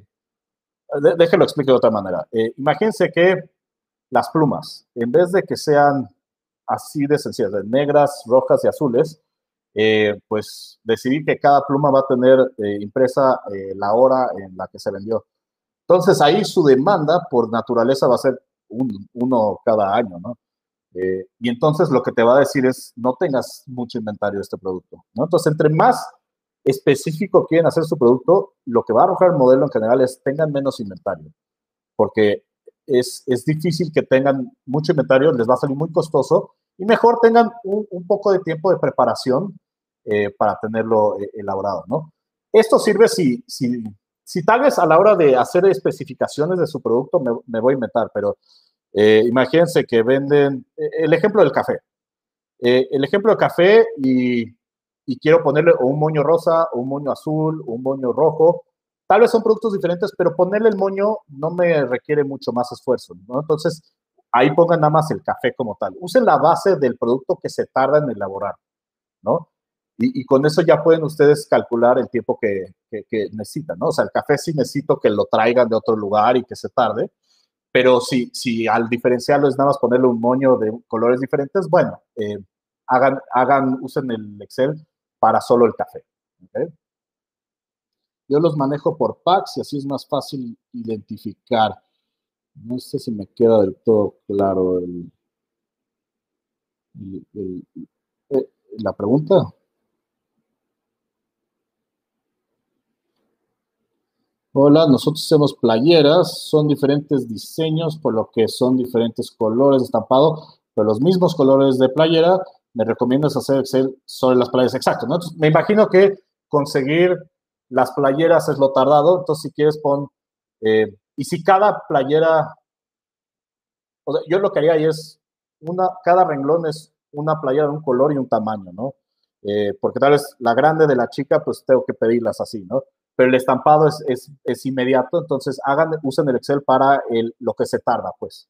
Déjenlo explicar de otra manera. Imagínense que las plumas, en vez de que sean así de sencillas, de negras, rojas y azules, pues decidí que cada pluma va a tener impresa la hora en la que se vendió. Entonces ahí su demanda por naturaleza va a ser uno cada año, ¿no? Y entonces lo que te va a decir es no tengas mucho inventario de este producto, ¿no? Entonces, entre más específico quieren hacer su producto, lo que va a arrojar el modelo en general es tengan menos inventario, porque es difícil que tengan mucho inventario, les va a salir muy costoso y mejor tengan un poco de tiempo de preparación para tenerlo elaborado, ¿no? Esto sirve si tal vez a la hora de hacer especificaciones de su producto me voy a inventar, pero imagínense que venden el ejemplo del café. El ejemplo del café y quiero ponerle o un moño rosa, o un moño azul, o un moño rojo. Tal vez son productos diferentes, pero ponerle el moño no me requiere mucho más esfuerzo, ¿no? Entonces, ahí pongan nada más el café como tal. Usen la base del producto que se tarda en elaborar, ¿no? Y con eso ya pueden ustedes calcular el tiempo que necesitan, ¿no? O sea, el café sí necesito que lo traigan de otro lugar y que se tarde, pero si al diferenciarlo es nada más ponerle un moño de colores diferentes, bueno, usen el Excel para solo el café. ¿Okay? Yo los manejo por packs y así es más fácil identificar. No sé si me queda del todo claro el, el, la pregunta. Hola, nosotros hacemos playeras, son diferentes diseños, por lo que son diferentes colores de estampado, pero los mismos colores de playera. Me recomiendas hacer Excel sobre las playeras. Exacto, ¿no? Entonces, me imagino que conseguir las playeras es lo tardado, entonces si quieres pon, y si cada playera, o sea, yo lo que haría es, cada renglón es una playera de un color y un tamaño, ¿no? Porque tal vez la grande de la chica, pues tengo que pedirlas así, ¿no? Pero el estampado es inmediato, entonces usen el Excel para lo que se tarda, pues.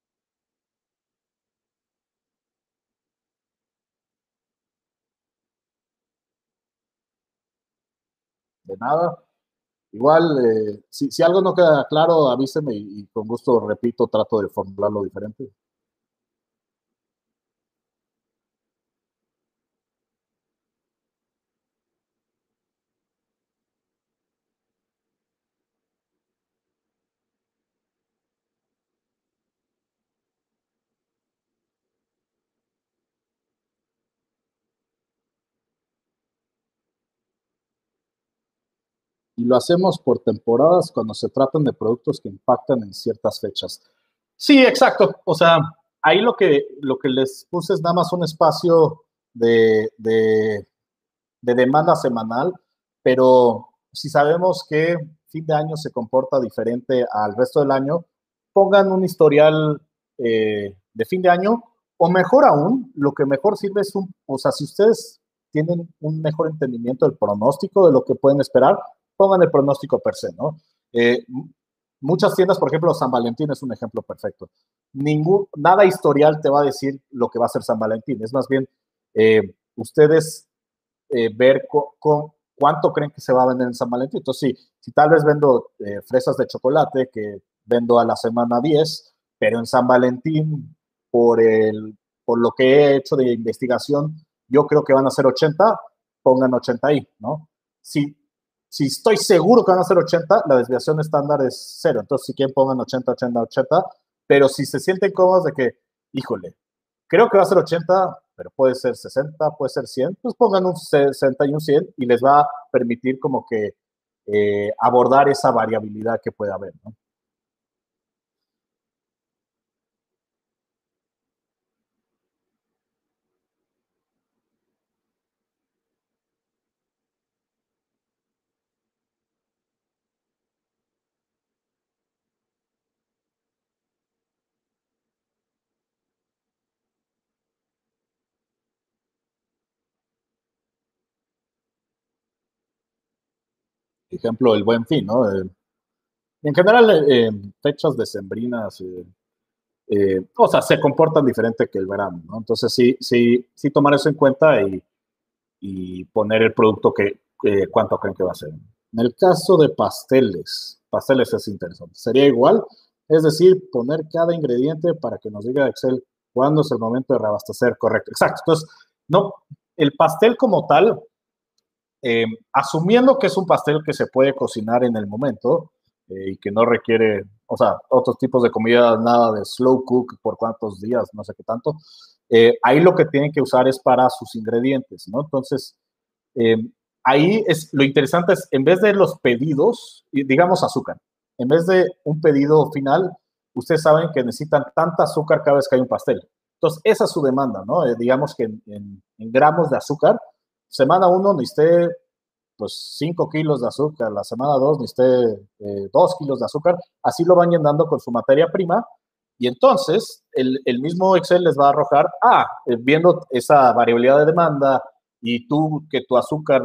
De nada. Igual, si algo no queda claro, avíseme y con gusto repito, trato de formularlo diferente. Y lo hacemos por temporadas cuando se tratan de productos que impactan en ciertas fechas. Sí, exacto. O sea, ahí lo que les puse es nada más un espacio de demanda semanal, pero si sabemos que fin de año se comporta diferente al resto del año, pongan un historial de fin de año, o mejor aún, lo que mejor sirve es o sea, si ustedes tienen un mejor entendimiento del pronóstico, de lo que pueden esperar, pongan el pronóstico per se, ¿no? Eh, Muchas tiendas, por ejemplo, San Valentín es un ejemplo perfecto. Nada historial te va a decir lo que va a ser San Valentín. Es más bien, ustedes ver cuánto creen que se va a vender en San Valentín. Entonces, si tal vez vendo fresas de chocolate que vendo a la semana 10, pero en San Valentín, por lo que he hecho de investigación, yo creo que van a ser 80, pongan 80 ahí, ¿no? Si estoy seguro que van a ser 80, la desviación estándar es 0. Entonces, si quieren, pongan 80, 80, 80. Pero si se sienten cómodos de que, híjole, creo que va a ser 80, pero puede ser 60, puede ser 100, pues pongan un 60 y un 100 y les va a permitir como que abordar esa variabilidad que puede haber, ¿no? Por ejemplo, el Buen Fin, ¿no? En general, fechas decembrinas, o sea, se comportan diferente que el verano, ¿no? Entonces, sí tomar eso en cuenta y poner el producto cuánto creen que va a ser. En el caso de pasteles es interesante. Sería igual, es decir, poner cada ingrediente para que nos diga Excel cuándo es el momento de reabastecer, correcto. Exacto. Entonces, no, el pastel como tal, asumiendo que es un pastel que se puede cocinar en el momento y que no requiere, o sea, otros tipos de comida, nada de slow cook por cuántos días, no sé qué tanto, ahí lo que tienen que usar es para sus ingredientes, ¿no? Entonces, eh, ahí lo interesante es, en vez de los pedidos, digamos azúcar, en vez de un pedido final, ustedes saben que necesitan tanta azúcar cada vez que hay un pastel. Entonces, esa es su demanda, ¿no? Digamos que en gramos de azúcar, semana 1 necesité pues 5 kilos de azúcar, la semana 2 necesité 2 kilos de azúcar, así lo van llenando con su materia prima y entonces el mismo Excel les va a arrojar, viendo esa variabilidad de demanda y tú que tu azúcar,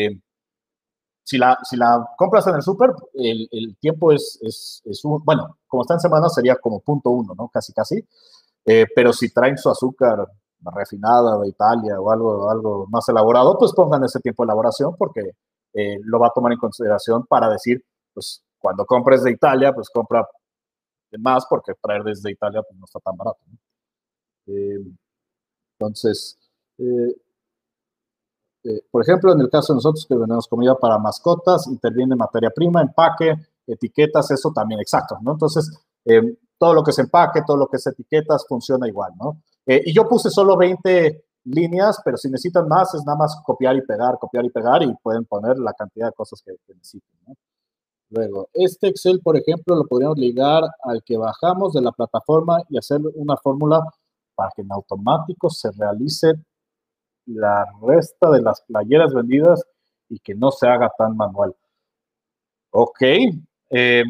si la compras en el súper, el tiempo bueno, como está en semana sería como 0.1, ¿no? Casi, casi. Pero si traen su azúcar refinada de Italia o algo más elaborado, pues pongan ese tiempo de elaboración porque lo va a tomar en consideración para decir, pues cuando compres de Italia, pues compra más porque traer desde Italia pues, no está tan barato, ¿no? Eh, entonces, eh, por ejemplo, en el caso de nosotros que vendemos comida para mascotas, interviene materia prima, empaque, etiquetas, eso también, exacto, ¿no? Entonces, todo lo que es empaque, todo lo que es etiquetas, funciona igual, ¿no? Y yo puse solo 20 líneas, pero si necesitan más, es nada más copiar y pegar, y pueden poner la cantidad de cosas que necesiten, ¿no? Luego, este Excel, por ejemplo, lo podríamos ligar al que bajamos de la plataforma y hacer una fórmula para que en automático se realice la resta de las playeras vendidas y que no se haga tan manual. Ok. Eh,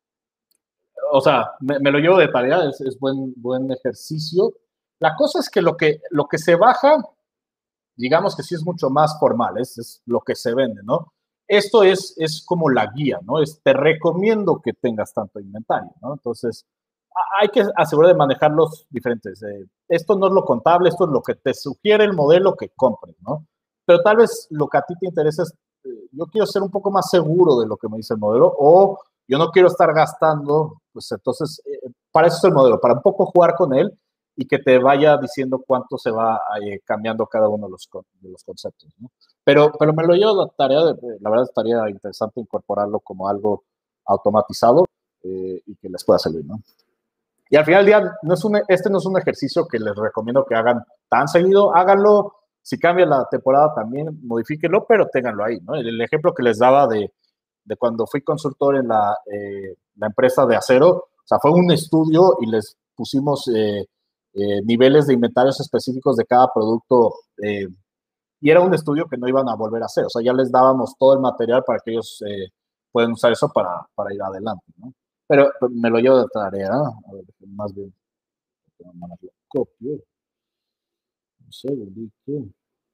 o sea, me lo llevo de tarea, es buen ejercicio. La cosa es que lo que se baja, digamos que sí es mucho más formal, es lo que se vende, ¿no? Esto es como la guía, ¿no? Te recomiendo que tengas tanto inventario, ¿no? Entonces, hay que asegurar de manejar los diferentes. Esto no es lo contable, esto es lo que te sugiere el modelo que compres, ¿no? Pero tal vez lo que a ti te interesa es, yo quiero ser un poco más seguro de lo que me dice el modelo, o yo no quiero estar gastando, pues entonces, para eso es el modelo, para un poco jugar con él y que te vaya diciendo cuánto se va cambiando cada uno de los conceptos, ¿no? Pero me lo llevo la tarea, la verdad estaría interesante incorporarlo como algo automatizado y que les pueda servir, ¿no? Y al final del día, este no es un ejercicio que les recomiendo que hagan tan seguido, háganlo, si cambia la temporada también, modifíquenlo, pero ténganlo ahí, ¿no? El ejemplo que les daba de cuando fui consultor en la empresa de acero, o sea, fue un estudio y les pusimos niveles de inventarios específicos de cada producto, y era un estudio que no iban a volver a hacer, o sea, ya les dábamos todo el material para que ellos puedan usar eso para ir adelante, ¿no? Pero me lo llevo de tarea, ¿no? A ver, más bien, lo copio, un segundito.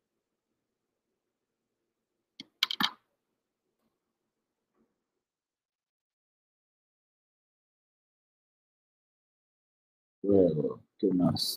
Luego, ¿qué más?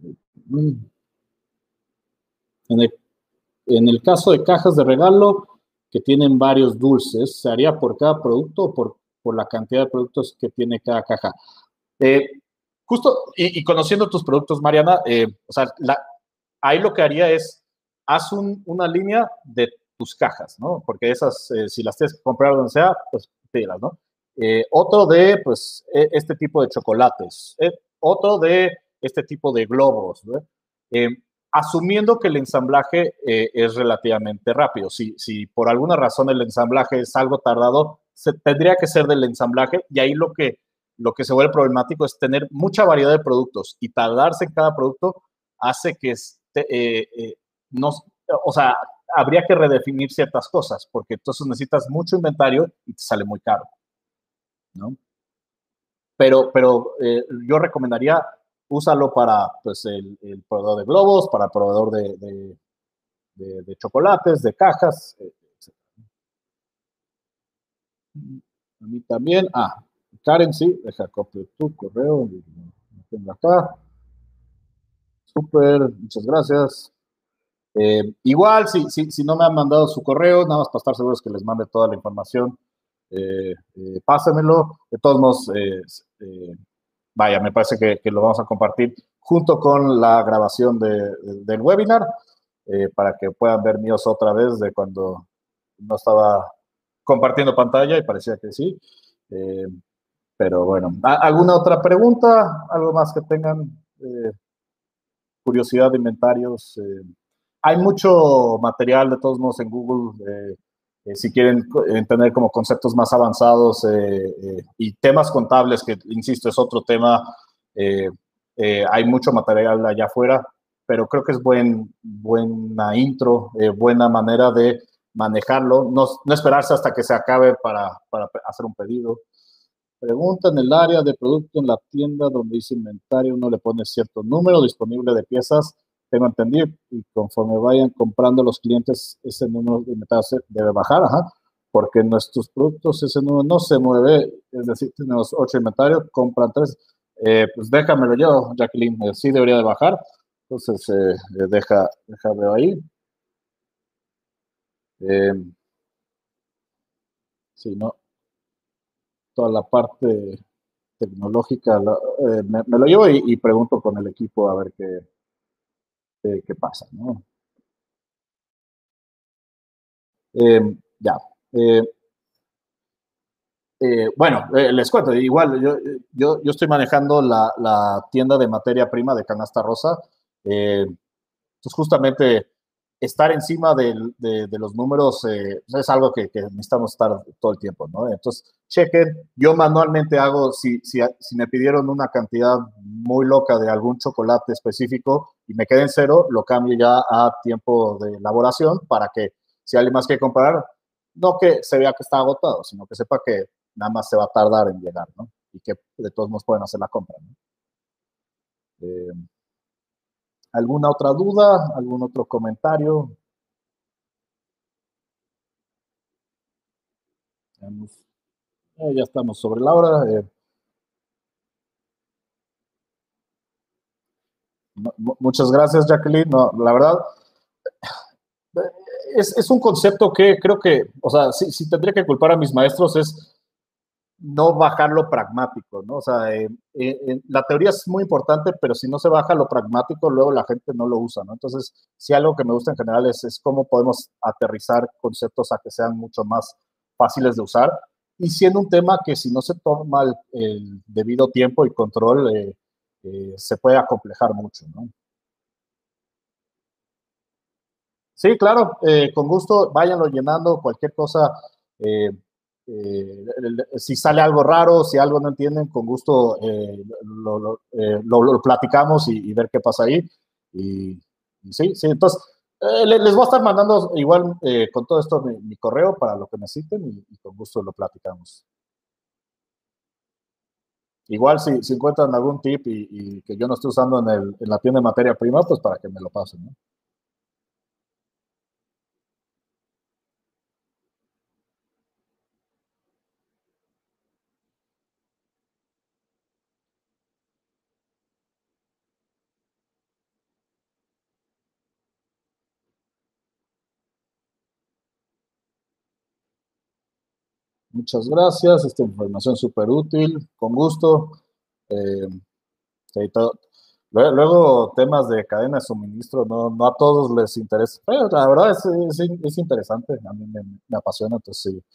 En el, en el caso de cajas de regalo que tienen varios dulces, ¿se haría por cada producto o por la cantidad de productos que tiene cada caja? Eh, Justo, y conociendo tus productos, Mariana, o sea, ahí lo que haría es, haz una línea de tus cajas, ¿no? Porque esas, si las tienes que comprar donde sea, pues pídelas, ¿no? Otro de, pues, este tipo de chocolates. Otro de este tipo de globos, ¿no? Eh, Asumiendo que el ensamblaje es relativamente rápido. Si por alguna razón el ensamblaje es algo tardado, tendría que ser del ensamblaje, y ahí lo que se vuelve problemático es tener mucha variedad de productos, y tardarse en cada producto hace que no, o sea, habría que redefinir ciertas cosas, porque entonces necesitas mucho inventario y te sale muy caro, ¿no? Pero yo recomendaría, úsalo para, pues, el proveedor de globos, para el proveedor de chocolates, de cajas, etc. A mí también. Karen, sí, deja copio tu correo, lo tengo acá. Súper, muchas gracias. Igual, si no me han mandado su correo, nada más para estar seguros que les mande toda la información, pásenmelo. De todos modos, vaya, me parece que lo vamos a compartir junto con la grabación del webinar, para que puedan ver míos otra vez de cuando no estaba compartiendo pantalla y parecía que sí. Eh, pero bueno, ¿alguna otra pregunta? ¿Algo más que tengan? Curiosidad de inventarios. Hay mucho material de todos modos en Google, si quieren tener como conceptos más avanzados, y temas contables, que insisto es otro tema. eh, Hay mucho material allá afuera, pero creo que es buena intro, buena manera de manejarlo, no esperarse hasta que se acabe para hacer un pedido. Pregunta: en el área de producto en la tienda donde dice inventario, uno le pone cierto número disponible de piezas, tengo entendido, y conforme vayan comprando los clientes, ese número de inventario debe bajar, ajá, porque en nuestros productos ese número no se mueve, es decir, tenemos 8 inventarios, compran 3. Pues déjamelo yo, Jacqueline, sí debería de bajar, entonces deja veo ahí. Eh, sí, no, toda la parte tecnológica me lo llevo y pregunto con el equipo a ver qué pasa, ¿no? Ya. Eh, bueno, les cuento, igual yo estoy manejando la tienda de materia prima de Canasta Rosa. Entonces, justamente estar encima de los números, es algo que necesitamos estar todo el tiempo, ¿no? Entonces, chequen. Yo manualmente hago, si me pidieron una cantidad muy loca de algún chocolate específico y me queda en cero, lo cambio ya a tiempo de elaboración, para que si alguien más quiere comprar, no que se vea que está agotado, sino que sepa que nada más se va a tardar en llegar, ¿no? Y que de todos modos pueden hacer la compra, ¿no? Eh, ¿Alguna otra duda? ¿Algún otro comentario? Ya estamos sobre la hora. Muchas gracias, Jacqueline. No, la verdad, es un concepto que creo que, o sea, si tendría que culpar a mis maestros, es no bajar lo pragmático, ¿no? O sea, la teoría es muy importante, pero si no se baja lo pragmático, luego la gente no lo usa, ¿no? Entonces, sí, algo que me gusta en general es cómo podemos aterrizar conceptos a que sean mucho más fáciles de usar, y siendo un tema que, si no se toma el debido tiempo y control, se puede acomplejar mucho, ¿no? Sí, claro, con gusto, váyanlo llenando, cualquier cosa. eh, si sale algo raro, si algo no entienden, con gusto lo platicamos y ver qué pasa ahí. Y, y sí, sí, entonces les voy a estar mandando igual con todo esto mi correo para lo que necesiten y con gusto lo platicamos. Igual si encuentran algún tip y que yo no esté usando en la tienda de materia prima, pues para que me lo pasen, ¿no? Muchas gracias, esta información súper útil, con gusto. Eh, sí, luego temas de cadena de suministro, no a todos les interesa, pero la verdad es interesante, a mí me apasiona, entonces sí.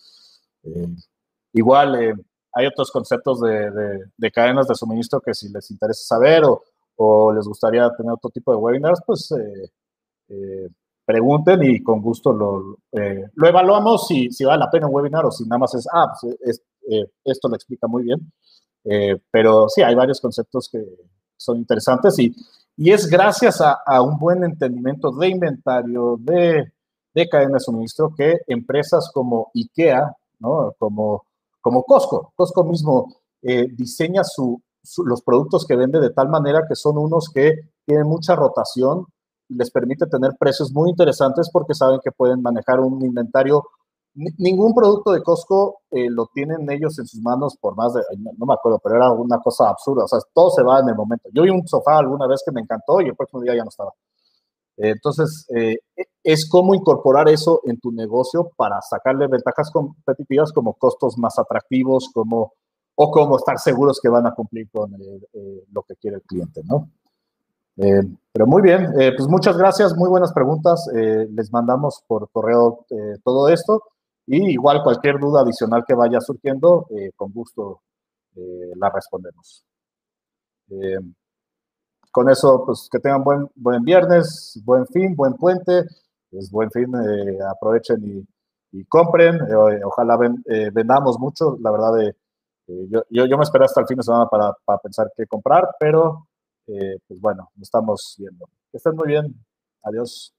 Igual hay otros conceptos de cadenas de suministro que si les interesa saber o les gustaría tener otro tipo de webinars, pues eh, pregunten y con gusto lo evaluamos si vale la pena un webinar o si nada más pues esto lo explica muy bien. Pero sí, hay varios conceptos que son interesantes y es gracias a un buen entendimiento de inventario, de cadena de suministro, que empresas como IKEA, ¿no? Como Costco mismo diseña los productos que vende de tal manera que son unos que tienen mucha rotación y les permite tener precios muy interesantes porque saben que pueden manejar un inventario. Ningún producto de Costco lo tienen ellos en sus manos por más de, no me acuerdo, pero era una cosa absurda. O sea, todo se va en el momento. Yo vi un sofá alguna vez que me encantó y el próximo día ya no estaba. Entonces, es cómo incorporar eso en tu negocio para sacarle ventajas competitivas como costos más atractivos, o como estar seguros que van a cumplir con lo que quiere el cliente, ¿no? Pero muy bien, pues muchas gracias, muy buenas preguntas. Les mandamos por correo todo esto y igual cualquier duda adicional que vaya surgiendo, con gusto la respondemos. Eh, con eso, pues que tengan buen viernes, buen fin, buen puente, pues buen fin, aprovechen y compren, ojalá vendamos mucho, la verdad, yo me esperé hasta el fin de semana para pensar qué comprar, pero pues bueno, estamos viendo. Que estén muy bien, adiós.